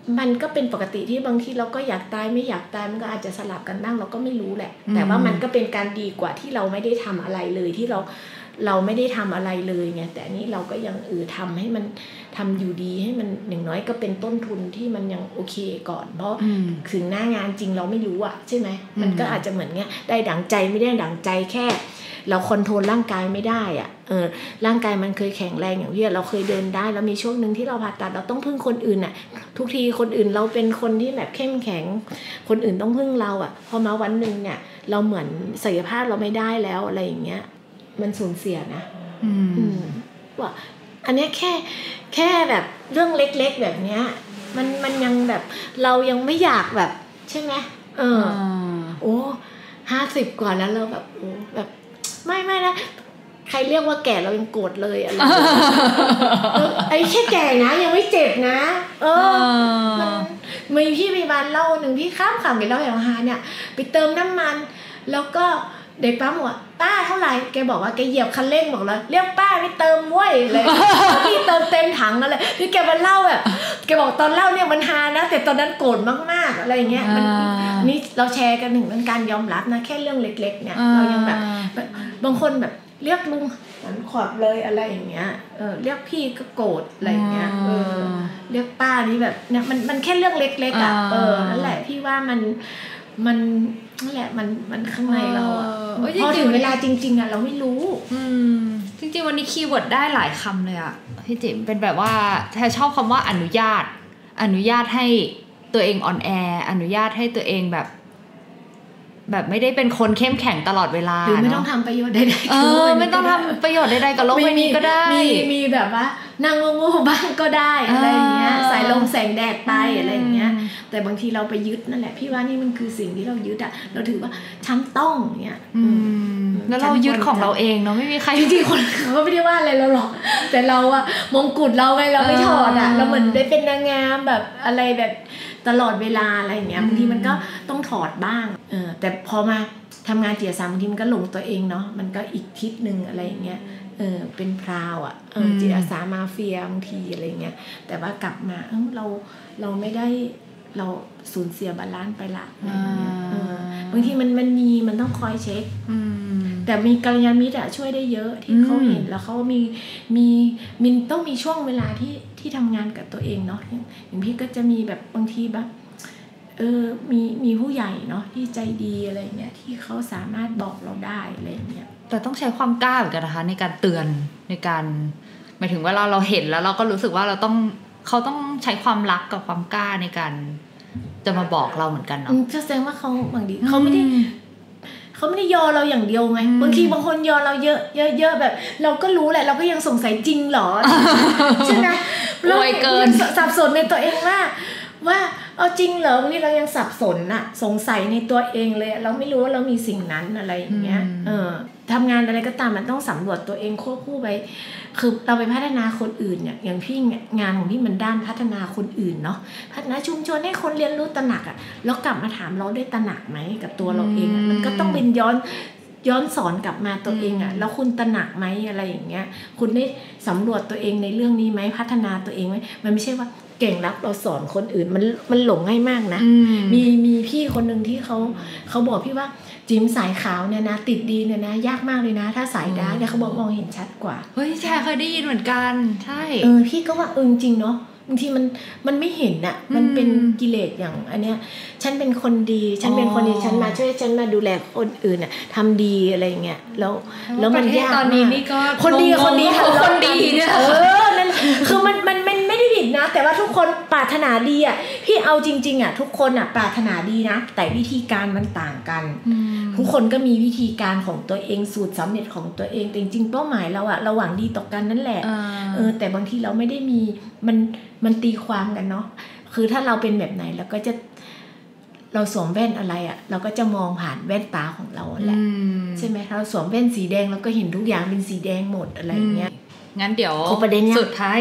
มันก็เป็นปกติที่บางทีเราก็อยากตายไม่อยากตายมันก็อาจจะสลับกันบ้างเราก็ไม่รู้แหละแต่ว่ามันก็เป็นการดีกว่าที่เราไม่ได้ทำอะไรเลยที่เราเราไม่ได้ทำอะไรเลยไงแต่นี้เราก็ยังเออทำให้มันทำอยู่ดีให้มันอย่างน้อยก็เป็นต้นทุนที่มันยังโอเคก่อนเพราะถึงหน้างานจริงเราไม่รู้อะใช่ไหมมันก็อาจจะเหมือนเงี้ยได้ดั่งใจไม่ได้ดั่งใจแค่เราคอนโทรลร่างกายไม่ได้อ่ะเออร่างกายมันเคยแข็งแรงอย่างที่เราเคยเดินได้แล้วมีช่วงนึงที่เราผ่าตัดเราต้องพึ่งคนอื่นอ่ะทุกทีคนอื่นเราเป็นคนที่แบบเข้มแข็งคนอื่นต้องพึ่งเราอ่ะพอมาวันนึงเนี่ยเราเหมือนศักยภาพเราไม่ได้แล้วอะไรอย่างเงี้ยมันสูญเสียนะอืมว่าอันนี้แค่แค่แบบเรื่องเล็กๆแบบเนี้ยมันมันยังแบบเรายังไม่อยากแบบใช่ไหมเออโอ้ห้าสิบกว่าแล้วเราแบบโอ้แบบไม่ไม่นะใครเรียกว่าแก่เรายังโกรธเลยอะไรไอ้แค่แก่นะยังไม่เจ็บนะเออมันมีพี่พยาบาลเล่าหนึ่งพี่ข้ามขำไปเล่าอย่างฮาเนี่ยไปเติมน้ำมันแล้วก็เด็กปั๊มบอกว่าป้าเท่าไหร่แกบอกว่าแกเหยียบคันเร่งบอกเลยเรียกป้าไปเติมเว้ยเลยพี่เติมเต็มถังนั่นแหละพี่แกมาเล่าแบบแกบอกตอนเล่าเนี่ยมันฮานะแต่ตอนนั้นโกรธมากๆอะไรเงี้ยมันนี่เราแชร์กันถึงเรื่องการยอมรับนะแค่เรื่องเล็กๆเนี่ยเรายังแบบบางคนแบบเรียกลุงสันขอบเลยอะไรอย่างเงี้ยเออเรียกพี่ก็โกรธอะไรอย่างเงี้ยเออเรียกป้านี่แบบเนี่ยมันมันแค่เรื่องเล็กๆอ่ะเออนั่นแหละพี่ว่ามันมันนั่นแหละมันมันข้างในเราอ่ะพอถึงเวลาจริงๆอ่ะเราไม่รู้อืมจริงๆวันนี้คีย์เวิร์ดได้หลายคำเลยอ่ะพี่จิ๋มเป็นแบบว่าแทชอบคำว่าอนุญาตอนุญาตให้ตัวเองอ่อนแออนุญาตให้ตัวเองแบบแบบไม่ได้เป็นคนเข้มแข็งตลอดเวลาหรือไม่ต้องทำประโยชน์ใดๆเออไม่ต้องทำประโยชน์ใดๆกับโลกใบนี้ก็ได้มีมีแบบว่านั่งโง่ๆบ้างก็ได้อะไรอย่างเงี้ยสายลมแสงแดดไปอะไรอย่างเงี้ยแต่บางทีเราไปยึดนั่นแหละพี่ว่านี่มันคือสิ่งที่เรายึดอ่ะเราถือว่าฉันต้องเงี้ยแล้วเรายึดของเราเองเนาะไม่มีใครจริงๆคนเขาก็ไม่ได้ว่าอะไรเราหรอกแต่เราอะมงกุฎเราไงเราไม่ถอดอะเราเหมือนได้เป็นนางงามแบบอะไรแบบตลอดเวลาอะไรอย่างเงี้ยบางทีมันก็ต้องถอดบ้างเออแต่พอมาทำงานจิตอาสาบางทีมันก็หลงตัวเองเนาะมันก็อีกทิศนึงอะไรอย่างเงี้ยเออเป็นพราวอ่ะเออจิตอาสามาเฟียบางทีอะไรเงี้ยแต่ว่ากลับมาเออเราเราไม่ได้เราสูญเสียบาลานซ์ไปละอะไรเงี้ยเออบางทีมันมันมีมันต้องคอยเช็คแต่มีกัลยาณมิตรอะช่วยได้เยอะที่เขาเห็นแล้วเขามีมีมินต้องมีช่วงเวลาที่ที่ทำงานกับตัวเองเนาะอย่างพี่ก็จะมีแบบบางทีแบบเออมีมีผู้ใหญ่เนาะที่ใจดีอะไรเงี้ยที่เขาสามารถบอกเราได้อะไรเงี้ยแต่ต้องใช้ความกล้าเหมือนกันนะคะในการเตือนในการหมายถึงว่าเราเราเห็นแล้วเราก็รู้สึกว่าเราต้องเขาต้องใช้ความรักกับความกล้าในการจะมาบอกเราเหมือนกันเนาะจะแสดงว่าเขาบางทีเขาไม่ได้เขาไม่ได้ยอเราอย่างเดียวไงบางทีบางคนยอเราเยอะเยอะๆแบบเราก็รู้แหละเราก็ยังสงสัยจริงหรอใช่ไหมเราเกินสับสนในตัวเองว่าว่าเอาจริงเหรอบางทีเรายังสับสนอะสงสัยในตัวเองเลยเราไม่รู้ว่าเรามีสิ่งนั้นอะไรอย่างเงี้ยเออทำงานอะไรก็ตามมันต้องสำรวจตัวเองควบคู่ไปคือเราไปพัฒนาคนอื่นเนี่ยอย่างพี่งานของพี่มันด้านพัฒนาคนอื่นเนาะพัฒนาชุมชนให้คนเรียนรู้ตระหนักอะแล้วกลับมาถามเราได้ตระหนักไหมกับตัวเราเองอะมันก็ต้องเป็นย้อนย้อนสอนกลับมาตัวเองอะแล้วคุณตระหนักไหมอะไรอย่างเงี้ยคุณได้สำรวจตัวเองในเรื่องนี้ไหมพัฒนาตัวเองไหมมันไม่ใช่ว่าเก่งรับเราสอนคนอื่นมันมันหลงง่ายมากนะมีมีพี่คนนึงที่เขาเขาบอกพี่ว่าจิ๋มสายขาวเนี่ยนะติดดีเนี่ยนะยากมากเลยนะถ้าสายดาร์กเนี่ยเขาบอกมองเห็นชัดกว่าเฮ้ยใช่เคยได้ยินเหมือนกันใช่เออพี่ก็ว่าเออจริงเนาะบางทีมันมันไม่เห็นอะมันเป็นกิเลสอย่างอันเนี้ยฉันเป็นคนดีฉันเป็นคนดีฉันมาช่วยฉันมาดูแลคนอื่นอะทำดีอะไรเงี้ยแล้วแล้วมันยากตอนนี้นี่ก็คนดีคนดีคนดีเนี่ยเออนั่นคือมันมันไม่ได้ผิดนะแต่ว่าทุกคนปรารถนาดีอะพี่เอาจริงๆอะทุกคนอะปรารถนาดีนะแต่วิธีการมันต่างกันทุกคนก็มีวิธีการของตัวเองสูตรสำเร็จของตัวเองแต่จริงๆเป้าหมายเราอะเราหวังดีต่อกันนั่นแหละเออแต่บางทีเราไม่ได้มีมันมันตีความกันเนาะคือถ้าเราเป็นแบบไหนเราก็จะเราสวมแว่นอะไรอะเราก็จะมองผ่านแว่นตาของเราแหละใช่ไหมเราสวมแว่นสีแดงเราก็เห็นทุกอย่างเป็นสีแดงหมดอะไรอย่างเงี้ยงั้นเดี๋ยวประเด็นสุดท้าย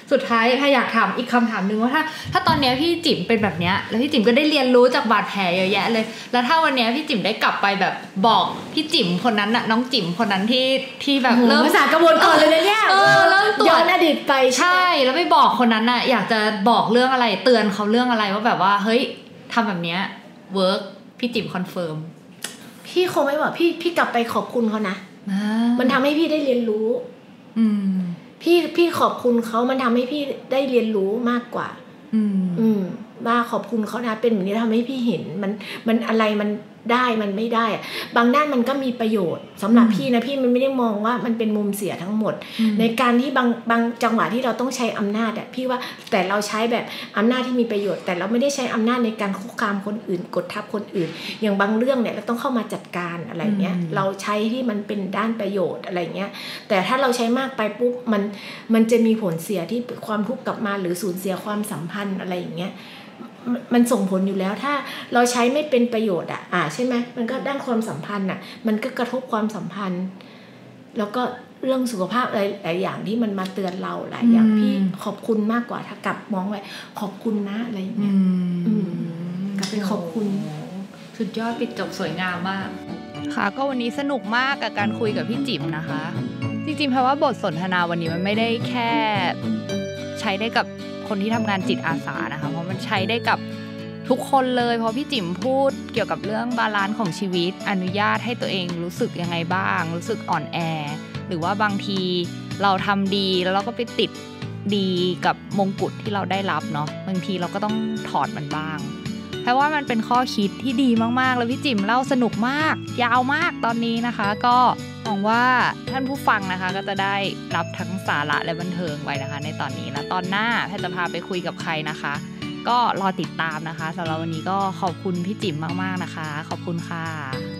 สุดท้ายถ้าอยากถามอีกคำถามนึงว่าถ้าถ้าตอนนี้พี่จิ๋มเป็นแบบเนี้ยแล้วพี่จิ๋มก็ได้เรียนรู้จากบาดแผลเยอะแยะเลยแล้วถ้าวันนี้พี่จิ๋มได้กลับไปแบบบอกพี่จิ๋มคนนั้นน่ะน้องจิ๋มคนนั้นที่ที่แบบเริ่มภาษากระบวนก่อนเลยเนี่ยเออเริ่มตรวจย้อนอดีตไปใช่แล้วไปบอกคนนั้นน่ะอยากจะบอกเรื่องอะไรเตือนเขาเรื่องอะไรว่าแบบว่าเฮ้ยทำแบบเนี้ยเวิร์กพี่จิ๋มคอนเฟิร์มพี่คงไม่บอกพี่พี่กลับไปขอบคุณเขานะมันทำให้พี่ได้เรียนรู้อืมพี่พี่ขอบคุณเขามันทำให้พี่ได้เรียนรู้มากกว่าอืมอืมว่าขอบคุณเขานะเป็นแบบนี้ทำให้พี่เห็นมันมันอะไรมันได้มันไม่ได้อะบางด้านมันก็มีประโยชน์สำหรับพี่นะพี่มันไม่ได้มองว่ามันเป็นมุมเสียทั้งหมดในการที่บางบางจังหวะที่เราต้องใช้อำนาจอะพี่ว่าแต่เราใช้แบบอำนาจที่มีประโยชน์แต่เราไม่ได้ใช้อำนาจในการคุกคามคนอื่นกดทับคนอื่นอย่างบางเรื่องเนี่ยเราต้องเข้ามาจัดการอะไรเงี้ยเราใช้ที่มันเป็นด้านประโยชน์อะไรเงี้ยแต่ถ้าเราใช้มากไปปุ๊บมันมันจะมีผลเสียที่ความทุกข์กลับมาหรือสูญเสียความสัมพันธ์อะไรอย่างเงี้ยมันส่งผลอยู่แล้วถ้าเราใช้ไม่เป็นประโยชน์อ่ะอ่าใช่ไหมมันก็ด้านความสัมพันธ์อ่ะมันก็กระทบความสัมพันธ์แล้วก็เรื่องสุขภาพอะไรหลายอย่างที่มันมาเตือนเราหลายอย่างพี่ขอบคุณมากกว่าถ้ากลับมองไว้ขอบคุณนะอะไรอย่างเงี้ยกลับไปขอบคุณสุดยอดปิดจบสวยงามมากค่ะก็วันนี้สนุกมากกับการคุยกับพี่จิ๋มนะคะจริงๆเพราะว่าบทสนทนาวันนี้มันไม่ได้แค่ใช้ได้กับคนที่ทำงานจิตอาสานะคะเพราะมันใช้ได้กับทุกคนเลยเพราะพี่จิ๋มพูดเกี่ยวกับเรื่องบาลานซ์ของชีวิตอนุญาตให้ตัวเองรู้สึกยังไงบ้างรู้สึกอ่อนแอหรือว่าบางทีเราทำดีแล้วเราก็ไปติดดีกับมงกุฎที่เราได้รับเนาะบางทีเราก็ต้องถอดมันบ้างเพราะว่ามันเป็นข้อคิดที่ดีมากๆแล้วพี่จิ๋มเล่าสนุกมากยาวมากตอนนี้นะคะก็หวังว่าท่านผู้ฟังนะคะก็จะได้รับทั้งสาระและบันเทิงไว้นะคะในตอนนี้แล้วตอนหน้าแพทย์จะพาไปคุยกับใครนะคะก็รอติดตามนะคะสำหรับวันนี้ก็ขอบคุณพี่จิ๋มมากๆนะคะขอบคุณค่ะ